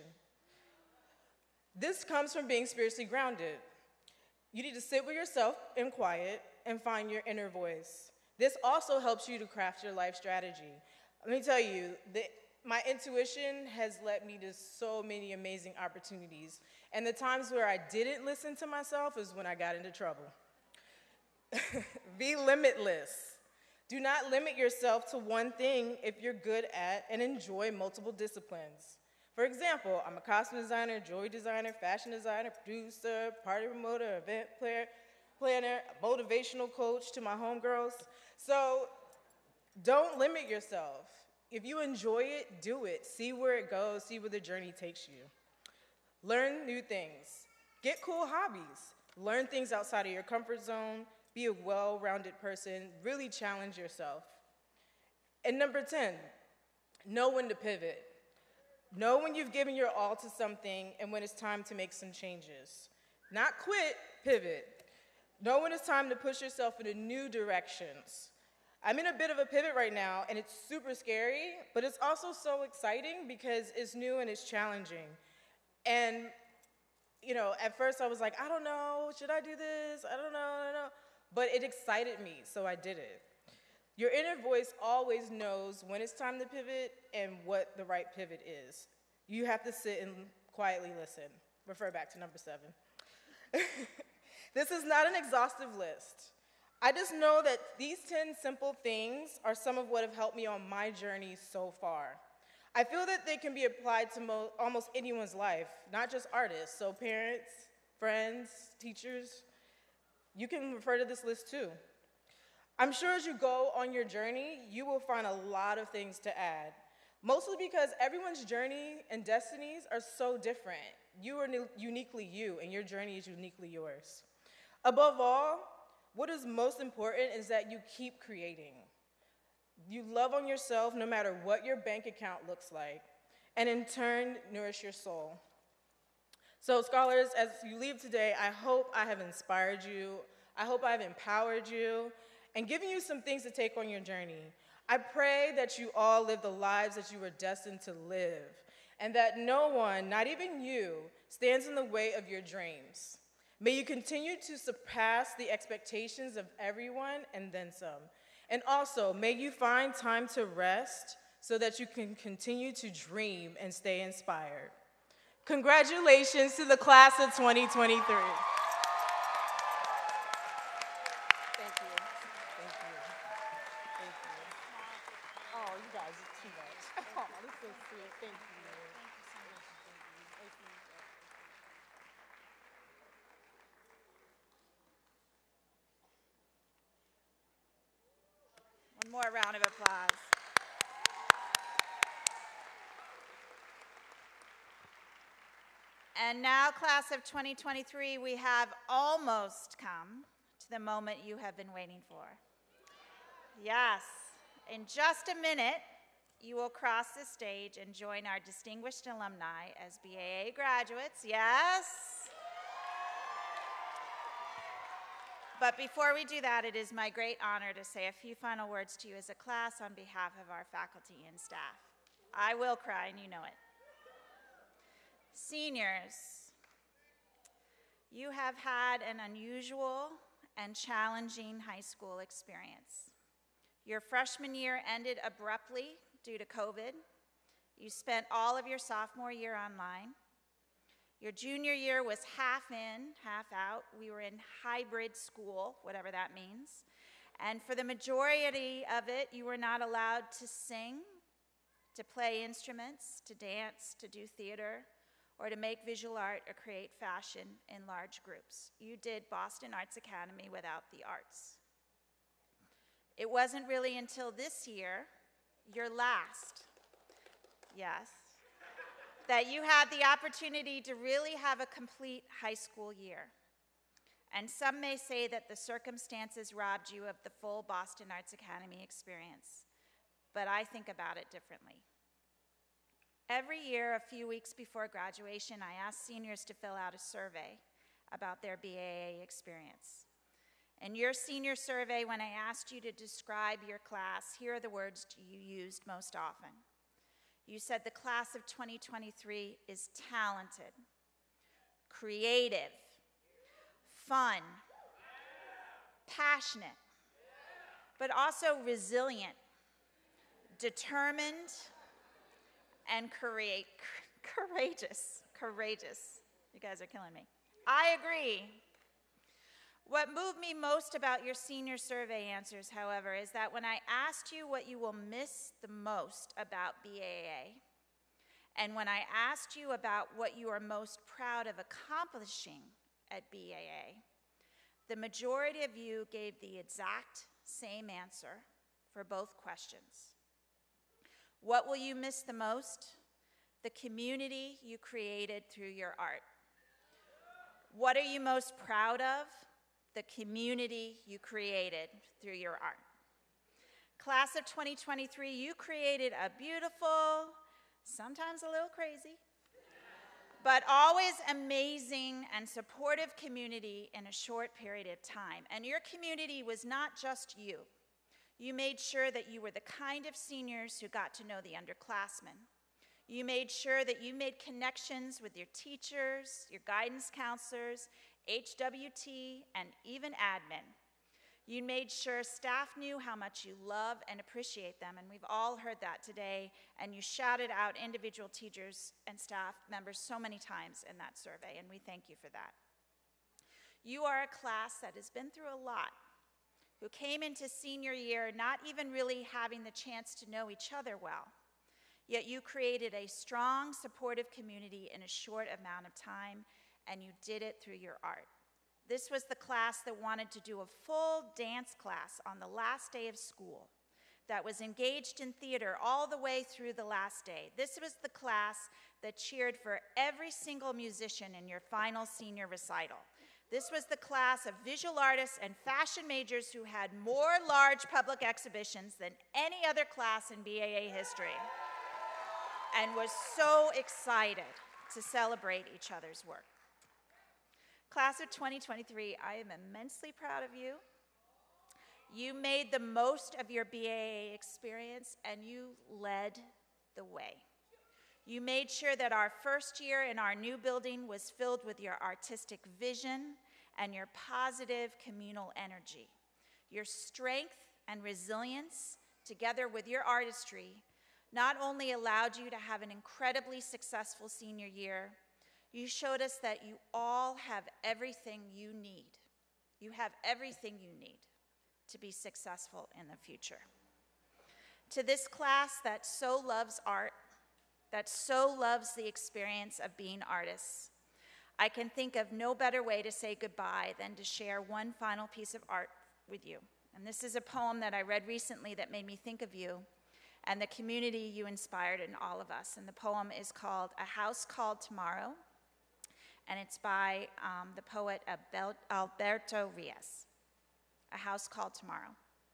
This comes from being spiritually grounded. You need to sit with yourself in quiet and find your inner voice. This also helps you to craft your life strategy. Let me tell you, my intuition has led me to so many amazing opportunities. And the times where I didn't listen to myself is when I got into trouble. Be limitless. Do not limit yourself to one thing if you're good at and enjoy multiple disciplines. For example, I'm a costume designer, jewelry designer, fashion designer, producer, party promoter, event planner, motivational coach to my homegirls. So don't limit yourself. If you enjoy it, do it. See where it goes, see where the journey takes you. Learn new things. Get cool hobbies. Learn things outside of your comfort zone. Be a well-rounded person. Really challenge yourself. And number 10, know when to pivot. Know when you've given your all to something and when it's time to make some changes. Not quit, pivot. Know when it's time to push yourself into new directions. I'm in a bit of a pivot right now, and it's super scary, but it's also so exciting because it's new and it's challenging. And, you know, at first I was like, I don't know, should I do this? I don't know. But it excited me, so I did it. Your inner voice always knows when it's time to pivot and what the right pivot is. You have to sit and quietly listen. Refer back to number 7. This is not an exhaustive list. I just know that these 10 simple things are some of what have helped me on my journey so far. I feel that they can be applied to almost anyone's life, not just artists. So parents, friends, teachers, you can refer to this list too. I'm sure as you go on your journey, you will find a lot of things to add, mostly because everyone's journey and destinies are so different. You are uniquely you, and your journey is uniquely yours. Above all, what is most important is that you keep creating. You love on yourself no matter what your bank account looks like, and in turn, nourish your soul. So scholars, as you leave today, I hope I have inspired you. I hope I have empowered you and given you some things to take on your journey. I pray that you all live the lives that you were destined to live, and that no one, not even you, stands in the way of your dreams. May you continue to surpass the expectations of everyone and then some. And also, may you find time to rest so that you can continue to dream and stay inspired. Congratulations to the class of 2023. One more round of applause. And now, class of 2023, we have almost come to the moment you have been waiting for. Yes, in just a minute, you will cross the stage and join our distinguished alumni as BAA graduates. Yes? But before we do that, it is my great honor to say a few final words to you as a class on behalf of our faculty and staff. I will cry, and you know it. Seniors, you have had an unusual and challenging high school experience. Your freshman year ended abruptly due to COVID. You spent all of your sophomore year online. Your junior year was half in, half out. We were in hybrid school, whatever that means. And for the majority of it, you were not allowed to sing, to play instruments, to dance, to do theater, or to make visual art or create fashion in large groups. You did Boston Arts Academy without the arts. It wasn't really until this year, your last, yes, that you had the opportunity to really have a complete high school year. And some may say that the circumstances robbed you of the full Boston Arts Academy experience, but I think about it differently. Every year, a few weeks before graduation, I ask seniors to fill out a survey about their BAA experience. In your senior survey, when I asked you to describe your class, here are the words you used most often. You said the class of 2023 is talented, creative, fun, passionate, but also resilient, determined, and courageous. You guys are killing me. I agree. What moved me most about your senior survey answers, however, is that when I asked you what you will miss the most about BAA, And when I asked you about what you are most proud of accomplishing at BAA, the majority of you gave the exact same answer for both questions. What will you miss the most? The community you created through your art. What are you most proud of? The community you created through your art. Class of 2023, you created a beautiful, sometimes a little crazy, but always amazing and supportive community in a short period of time. And your community was not just you. You made sure that you were the kind of seniors who got to know the underclassmen. You made sure that you made connections with your teachers, your guidance counselors, HWT, and even admin. You made sure staff knew how much you love and appreciate them, and we've all heard that today, and you shouted out individual teachers and staff members so many times in that survey, and we thank you for that. You are a class that has been through a lot, who came into senior year not even really having the chance to know each other well, yet you created a strong, supportive community in a short amount of time, and you did it through your art. This was the class that wanted to do a full dance class on the last day of school, that was engaged in theater all the way through the last day. This was the class that cheered for every single musician in your final senior recital. This was the class of visual artists and fashion majors who had more large public exhibitions than any other class in BAA history, and was so excited to celebrate each other's work. Class of 2023, I am immensely proud of you. You made the most of your BAA experience, and you led the way. You made sure that our first year in our new building was filled with your artistic vision and your positive communal energy. Your strength and resilience, together with your artistry, not only allowed you to have an incredibly successful senior year, you showed us that you all have everything you need. You have everything you need to be successful in the future. To this class that so loves art, that so loves the experience of being artists, I can think of no better way to say goodbye than to share one final piece of art with you. And this is a poem that I read recently that made me think of you and the community you inspired in all of us. And the poem is called A House Called Tomorrow, and it's by the poet Alberto Rios. A House Called Tomorrow.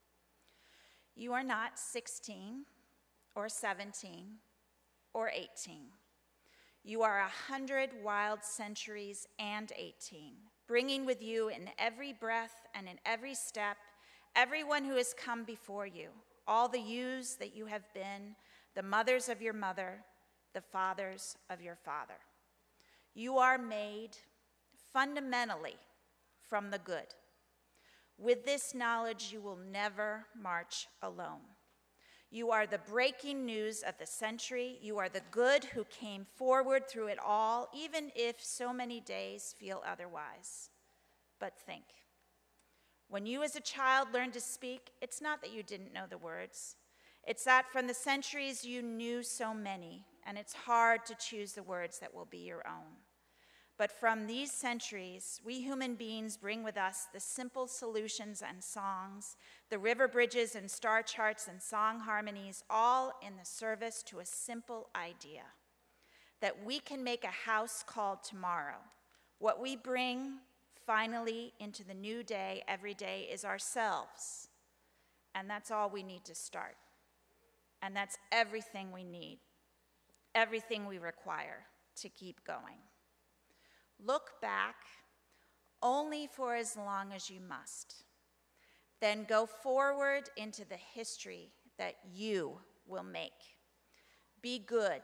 You are not 16 or 17 or 18. You are 100 wild centuries and 18, bringing with you in every breath and in every step everyone who has come before you, all the yous that you have been, the mothers of your mother, the fathers of your father. You are made fundamentally from the good. With this knowledge, you will never march alone. You are the breaking news of the century. You are the good who came forward through it all, even if so many days feel otherwise. But think, when you as a child learned to speak, it's not that you didn't know the words. It's that from the centuries you knew so many, and it's hard to choose the words that will be your own. But from these centuries, we human beings bring with us the simple solutions and songs, the river bridges and star charts and song harmonies, all in the service to a simple idea, that we can make a house called tomorrow. What we bring finally into the new day every day is ourselves, and that's all we need to start. And that's everything we need, everything we require to keep going. Look back only for as long as you must. Then go forward into the history that you will make. Be good,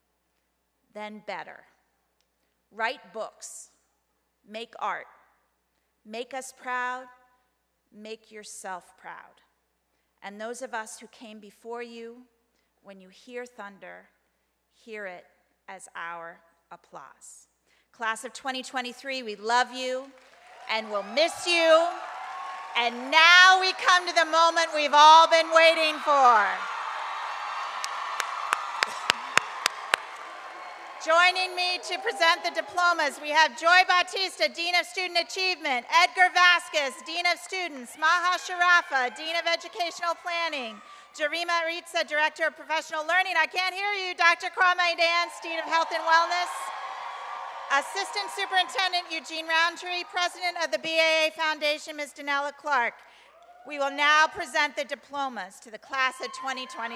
then better. Write books, make art, make us proud, make yourself proud. And those of us who came before you, when you hear thunder, hear it as our applause. Class of 2023, we love you and we'll miss you. And now we come to the moment we've all been waiting for. Joining me to present the diplomas, we have Joy Bautista, Dean of Student Achievement, Edgar Vasquez, Dean of Students, Maha Sharafa, Dean of Educational Planning, Jarima Ritza, Director of Professional Learning. I can't hear you. Dr. Kwame Dance, Dean of Health and Wellness. Assistant Superintendent Eugene Roundtree, President of the BAA Foundation, Ms. Danella Clark. We will now present the diplomas to the class of 2023.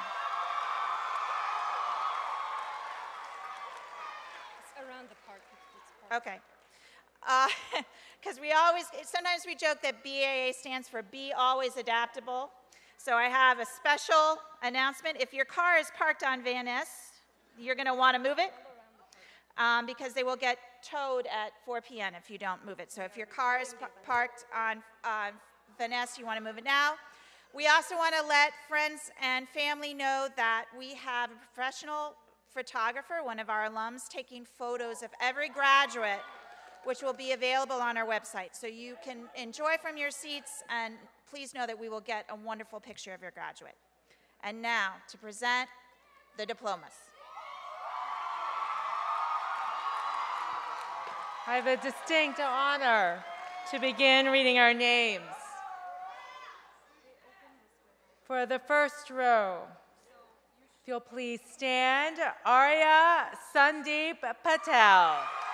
Around the park. Okay. Because sometimes we joke that BAA stands for Be Always Adaptable. So I have a special announcement. If your car is parked on Van Ness, you're going to want to move it because they will get towed at 4 p.m. if you don't move it. So if your car is parked on Van Ness, you want to move it now. We also want to let friends and family know that we have a professional photographer, one of our alums, taking photos of every graduate, which will be available on our website. So you can enjoy from your seats, and please know that we will get a wonderful picture of your graduate. And now, to present the diplomas. I have a distinct honor to begin reading our names. For the first row, if you'll please stand, Arya Sandeep Patel.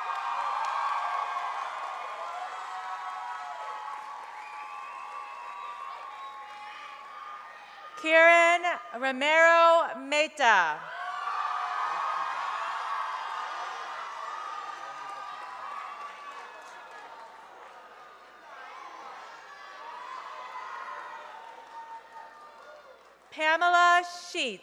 Kiran Romero Mehta. Pamela Sheets.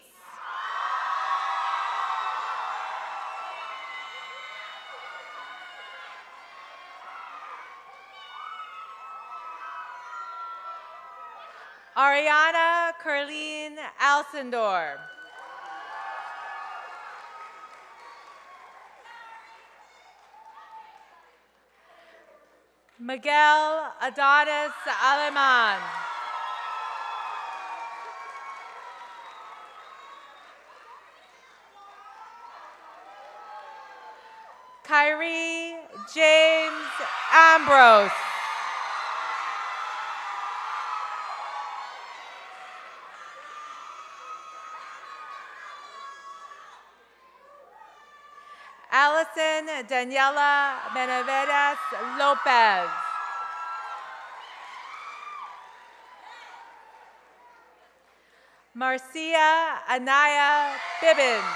Ariana Carleen Alcindor. Miguel Adonis Aleman. Kyrie James Ambrose. Allison Daniela Benavides Lopez. Marcia Anaya Bibbins.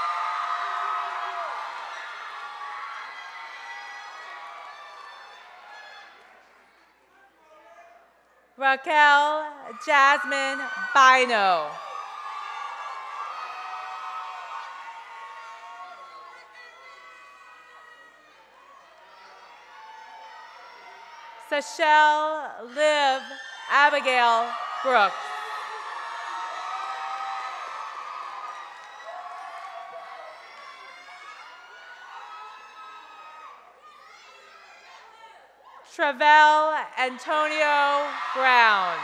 Raquel Jasmine Bino. Sachelle Liv Abigail Brooks. Travell Antonio Brown.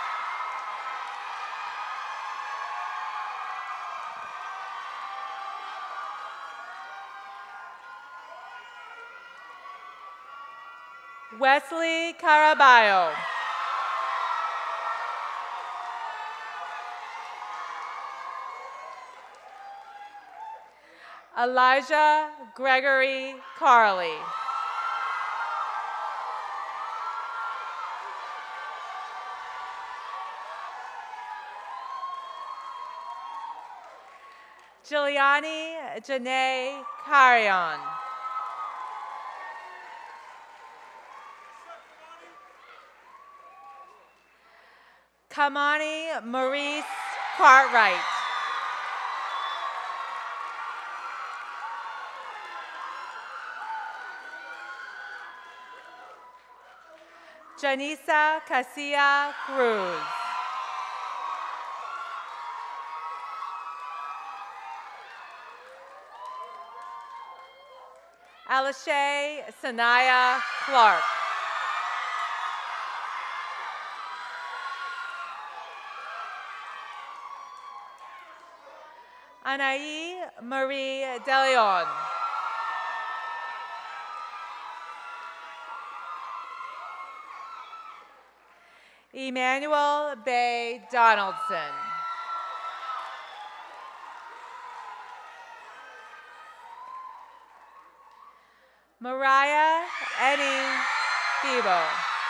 Wesley Caraballo. Elijah Gregory Carley. Giuliani Janae Carrion. Kamani Maurice Cartwright. Janisa Casilla Cruz. Alashay Sanaya Clark. Anaí Marie De Leon. Emmanuel Bay Donaldson. Mariah Annie Thibault.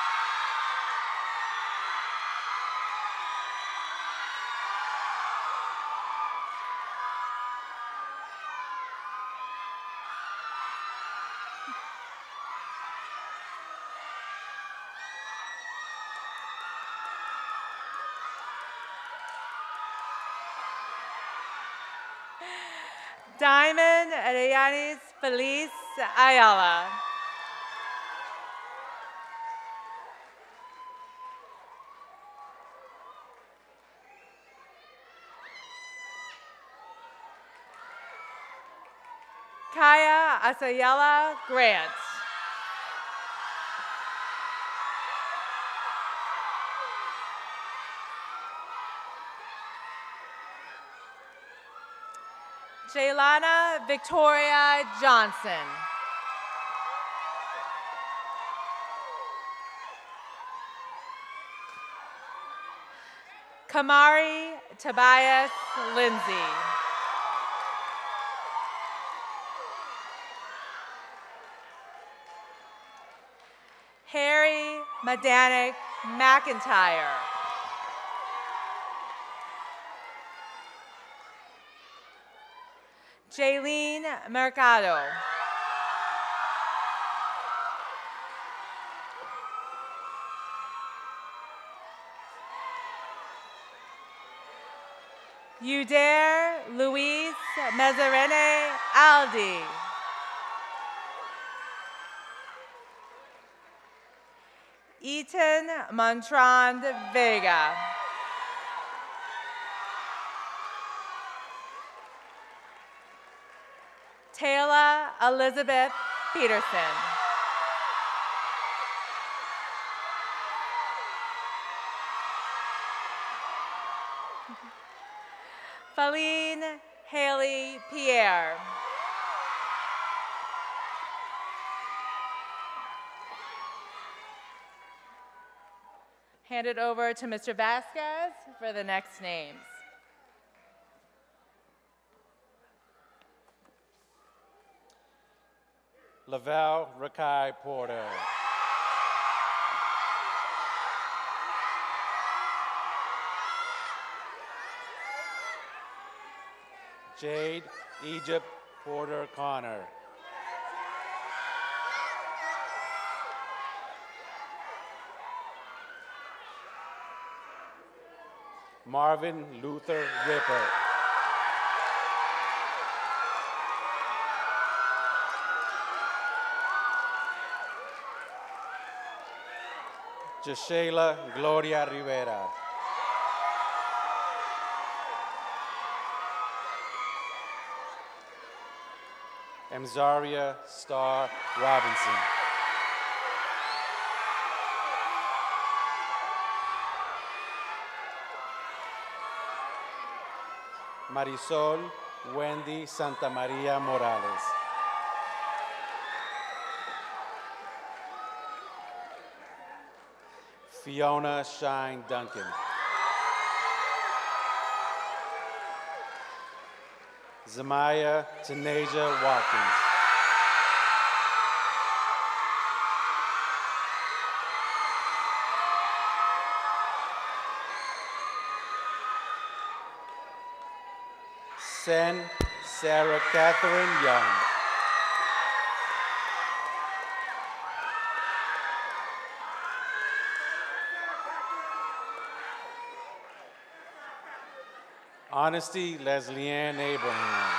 Diamond Arianis Feliz Ayala. Kaya Asayala Grant. Jaylana Victoria Johnson. Kamari Tobias Lindsay. Harry Madanik McIntyre. Jaylene Mercado. Udair Luis Mezarene Aldi. Eaton Montrand Vega. Taylor Elizabeth Peterson. Faline Haley Pierre. Hand it over to Mr. Vasquez for the next names. Lavelle Rakai Porter. Jade Egypt Porter Connor. Marvin Luther Ripper. Jashayla Gloria Rivera. Emzaria Starr Robinson. Marisol Wendy Santa Maria Morales. Fiona Shine Duncan. Zamaya Tanasia Watkins. Sen Sarah Catherine Young. Honesty Leslie Ann Abraham.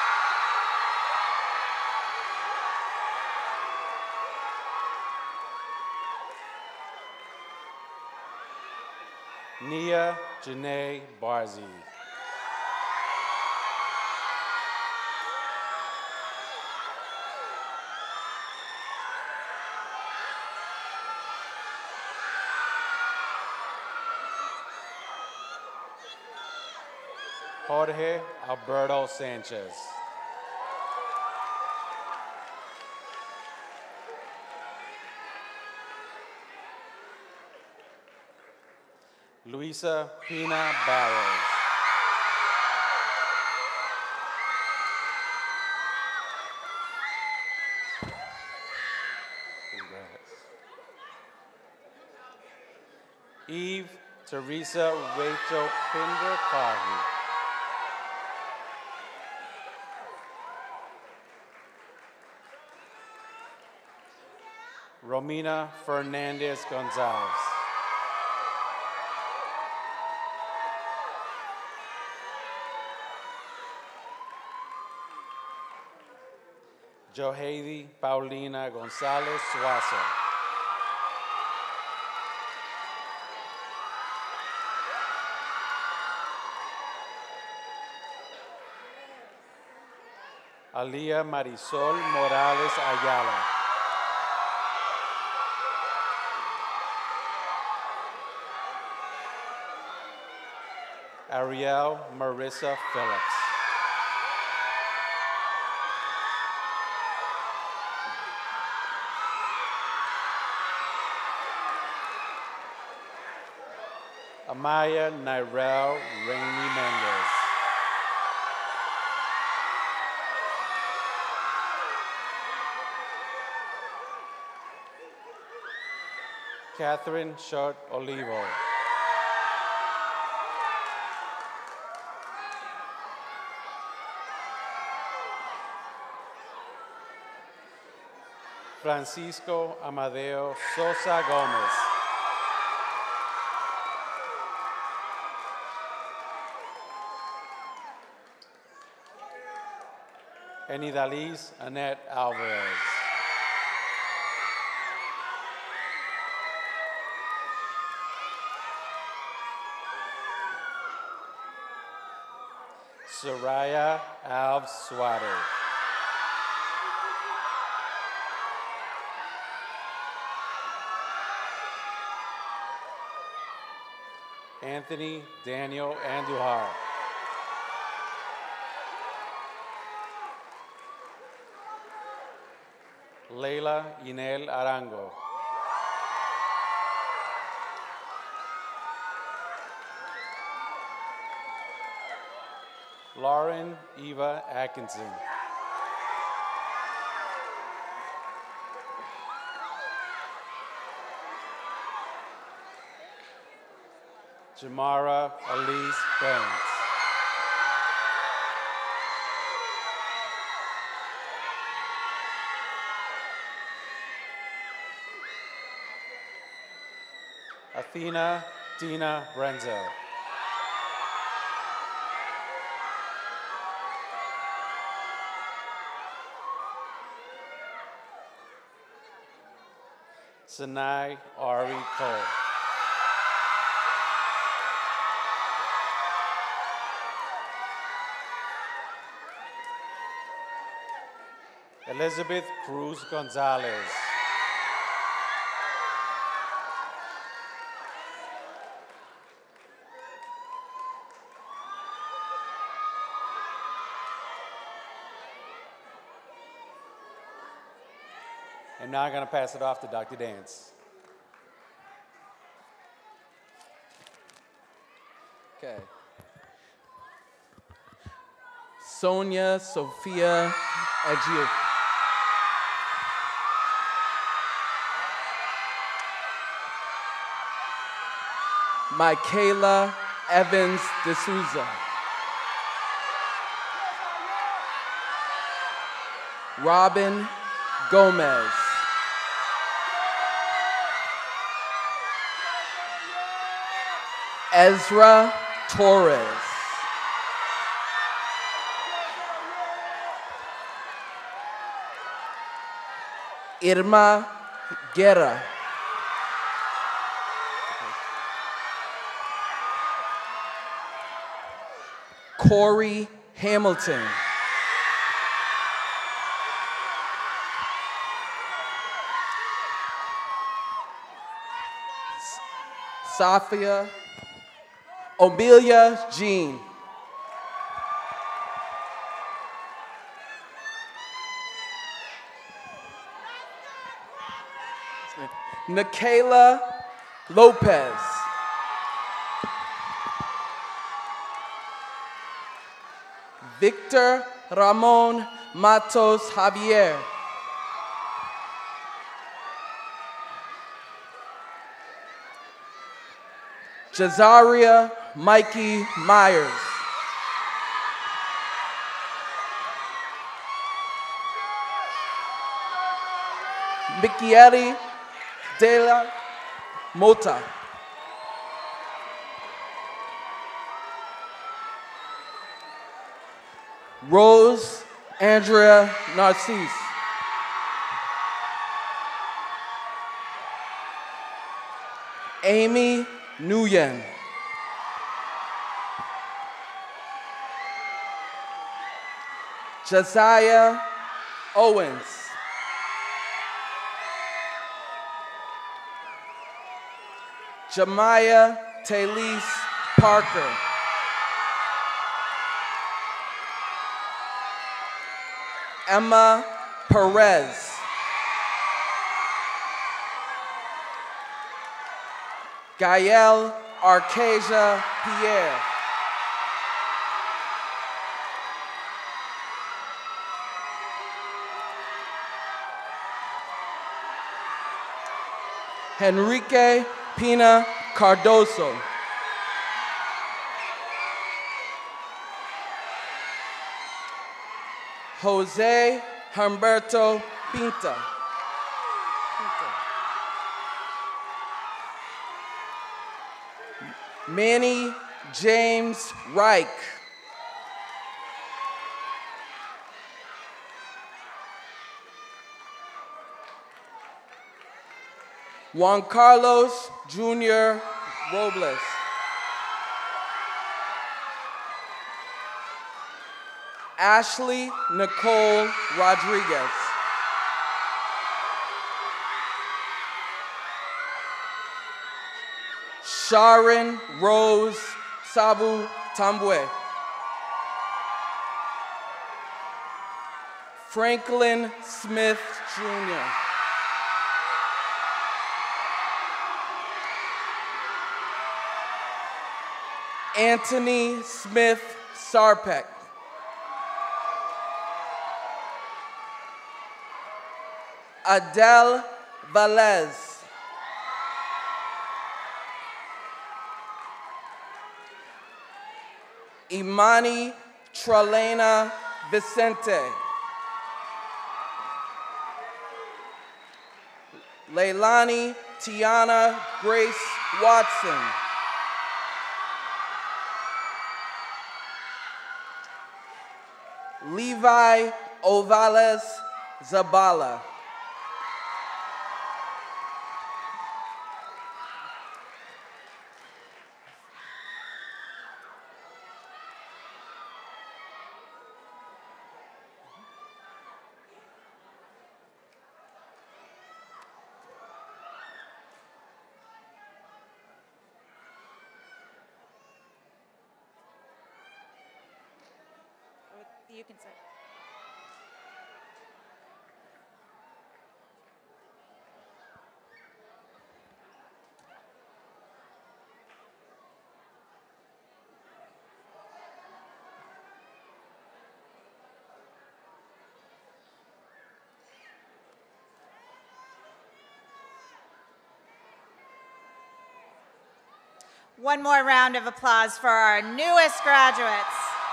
Nia Janae Barzi. Jorge Alberto Sanchez. Luisa Pina Barros. Congrats. Eve Teresa Rachel Pinder Carney. Romina Fernandez Gonzalez. Johaidi Paulina Gonzalez Suazo. Alia Marisol Morales Ayala. Ariel Marissa Phillips. Amaya Nyrel Rainey Mendez. Catherine Short Olivo. Francisco Amadeo Sosa Gomez. Enidalis Annette Alvarez. Soraya Alves Suarez. Anthony Daniel Andujar. Leila Inel Arango. Lauren Eva Atkinson. Jamara Elise Banks. Athena Dina Brenzo. Sinai Ari Cole. Elizabeth Cruz Gonzalez. And now I'm going to pass it off to Dr. Dance. Okay. Sonia Sophia Agil. Michaela Evans D'Souza. Robin Gomez. Ezra Torres. Irma Guerra. Corey Hamilton. Safia Omelia Jean. Nikayla Lopez. Victor Ramon Matos Javier. Jazaria Mikey Myers. Michieli de la Mota. Rose Andrea Narcisse. Amy Nguyen. Josiah Owens. Jemiah Talise Parker. Emma Perez. Gael Arcasia Pierre. Henrique Pina Cardoso. Jose Humberto Pinta. Manny James Reich. Juan Carlos Jr. Robles. Ashley Nicole Rodriguez. Sharon Rose Sabu Tambwe. Franklin Smith Jr. Anthony Smith Sarpek. Adele Velez. Imani Tralena Vicente. Leilani Tiana Grace Watson. Levi Ovales Zabala. You can sit. One more round of applause for our newest graduates.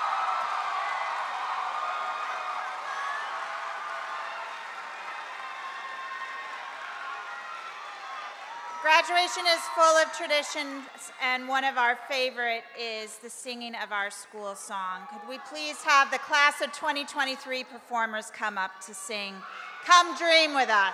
Graduation is full of traditions, and one of our favorite is the singing of our school song. Could we please have the class of 2023 performers come up to sing "Come Dream with Us"?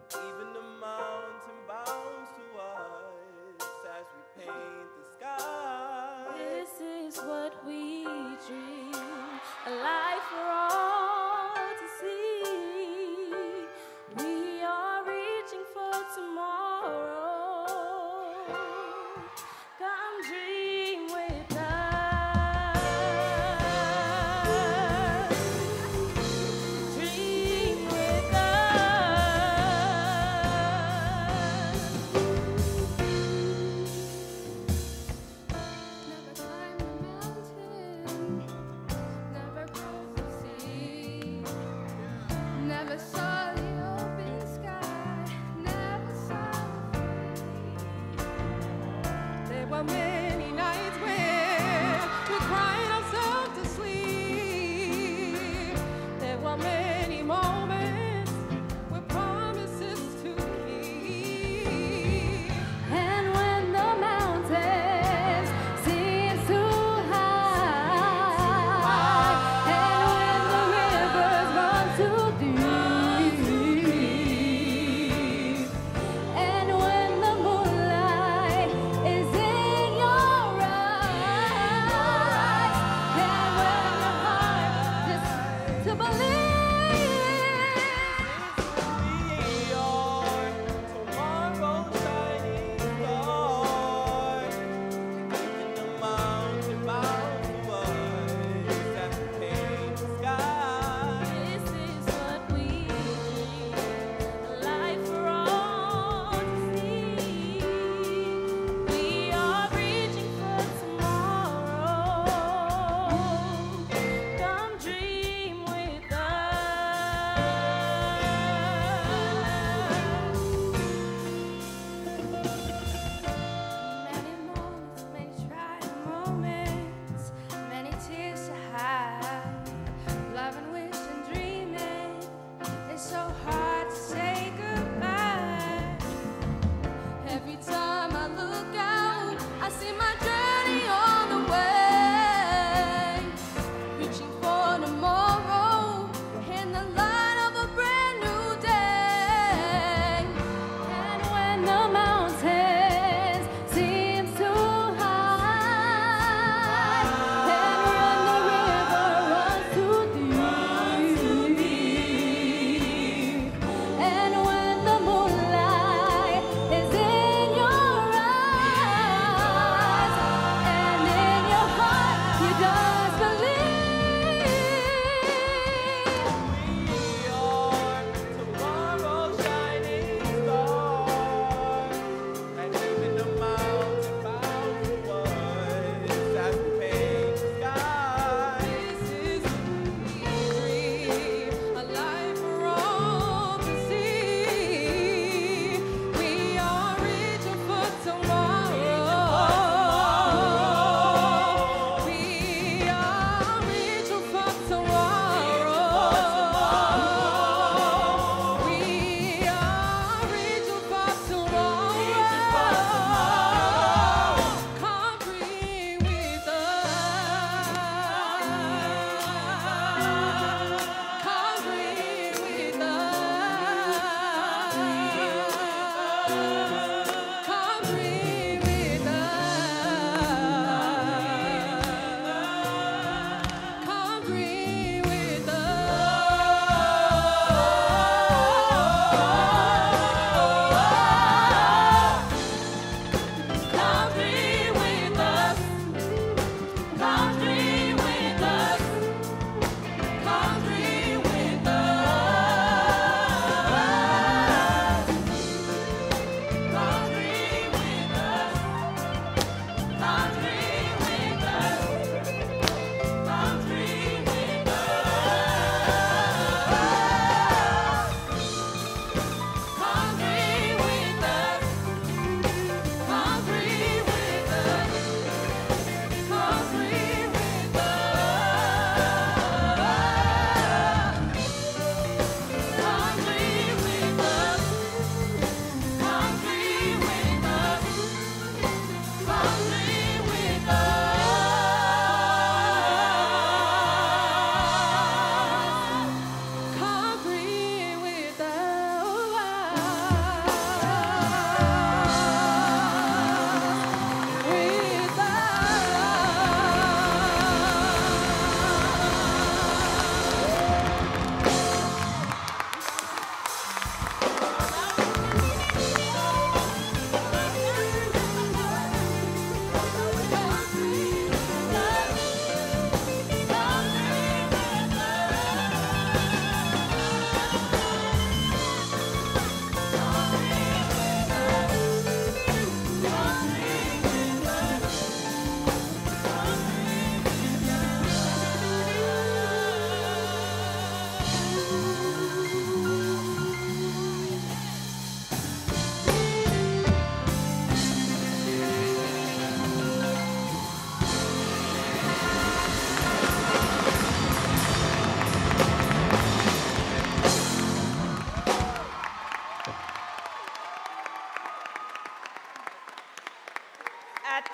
Even the mountain bows to us as we paint the sky. This is what we dream, a life for all to see. We are reaching for tomorrow. Come dream with us. Dream with us.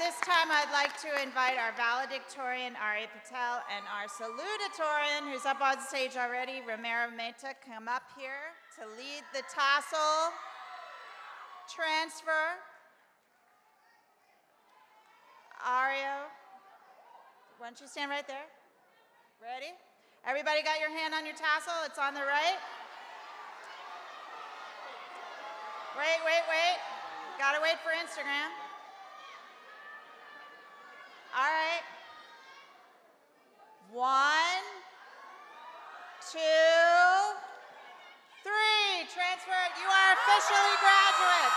this time, I'd like to invite our valedictorian, Ari Patel, and our salutatorian, who's up on stage already, Romero Mehta, come up here to lead the tassel transfer. Ario, why don't you stand right there? Ready? Everybody got your hand on your tassel? It's on the right. Wait. Gotta wait for Instagram. All right. 1, 2, 3. Transfer. You are officially graduates.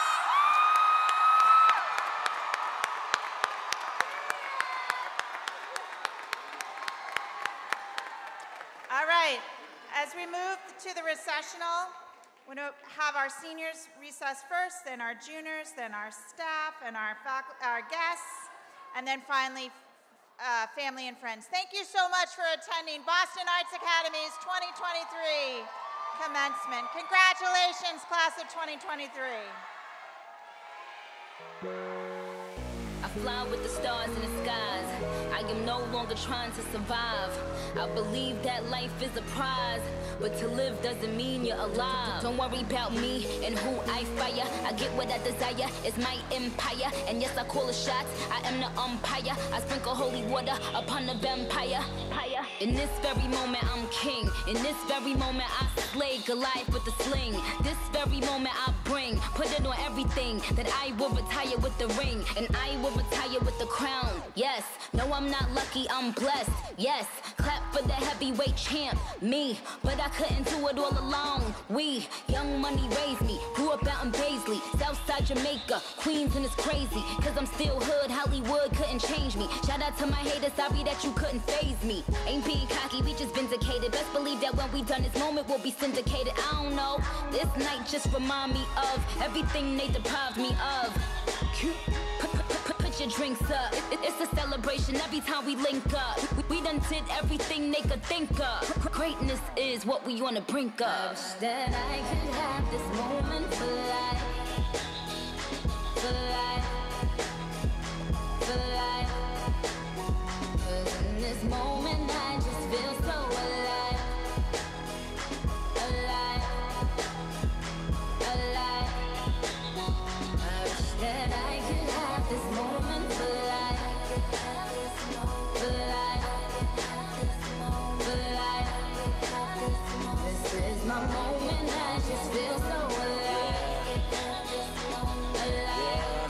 All right. As we move to the recessional, we're going to have our seniors recess first, then our juniors, then our staff, and our guests, and then finally family and friends. Thank you so much for attending Boston Arts Academy's 2023 commencement. Congratulations, class of 2023. I fly with the stars in the skies. I am no longer trying to survive. I believe that life is a prize, but to live doesn't mean you're alive. Don't worry about me and who I fire. I get what I desire, it's my empire. And yes, I call the shots, I am the umpire. I sprinkle holy water upon the vampire. In this very moment, I'm king. In this very moment, I slay Goliath with the sling. This very moment, I put it on everything, that I will retire with the ring, and I will retire with the crown. Yes, no, I'm not lucky, I'm blessed. Yes, clap for the heavyweight champ, me, but I couldn't do it all alone. We, Young Money raised me, grew up out in Paisley, Southside Jamaica, Queens, and it's crazy, cause I'm still hood, Hollywood couldn't change me. Shout out to my haters, sorry that you couldn't faze me. Ain't being cocky, we just vindicated. Best believe that when we done this moment, we'll be syndicated. I don't know, this night just remind me of everything they deprived me of. Put your drinks up. It's a celebration every time we link up. We done did everything they could think of. Greatness is what we on the brink of. I wish that I could have this moment for life. For life. For life. 'Cause in this moment I just feel so alive. Alive. Alive. I wish that I could have this moment for life. For life. For life. This is my moment, I just feel so alive. Alive.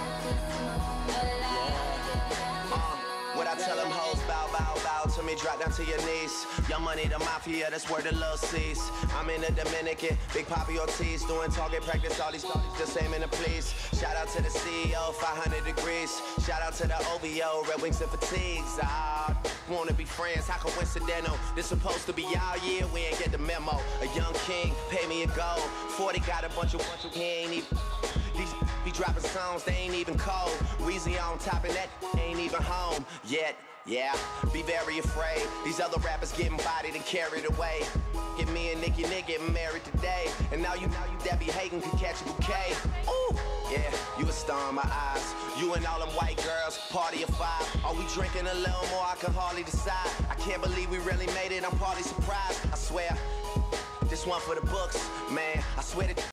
Alive. What I tell them hoes, bow, bow, bow to me, drop down to your knees. Young Money, the mafia, that's where the love sees. I'm in the Dominican, Big Papi Ortiz, doing target practice, all these just aiming to please. Shout out to the CEO, 500 degrees. Shout out to the OVO, Red Wings and Fatigues. Ah, wanna be friends, how coincidental. This supposed to be our year, we ain't get the memo. A young king, pay me a gold. 40 got a bunch of he ain't even. These be dropping songs, they ain't even cold. Weezy on top and that ain't even home yet. Yeah, be very afraid. These other rappers getting bodied and carried away. Get me and Nicki getting married today. And now you that be hating can catch a bouquet. Ooh, yeah, you a star in my eyes. You and all them white girls, party of 5. Are we drinking a little more? I can hardly decide. I can't believe we really made it, I'm partly surprised. I swear, this one for the books, man. I swear that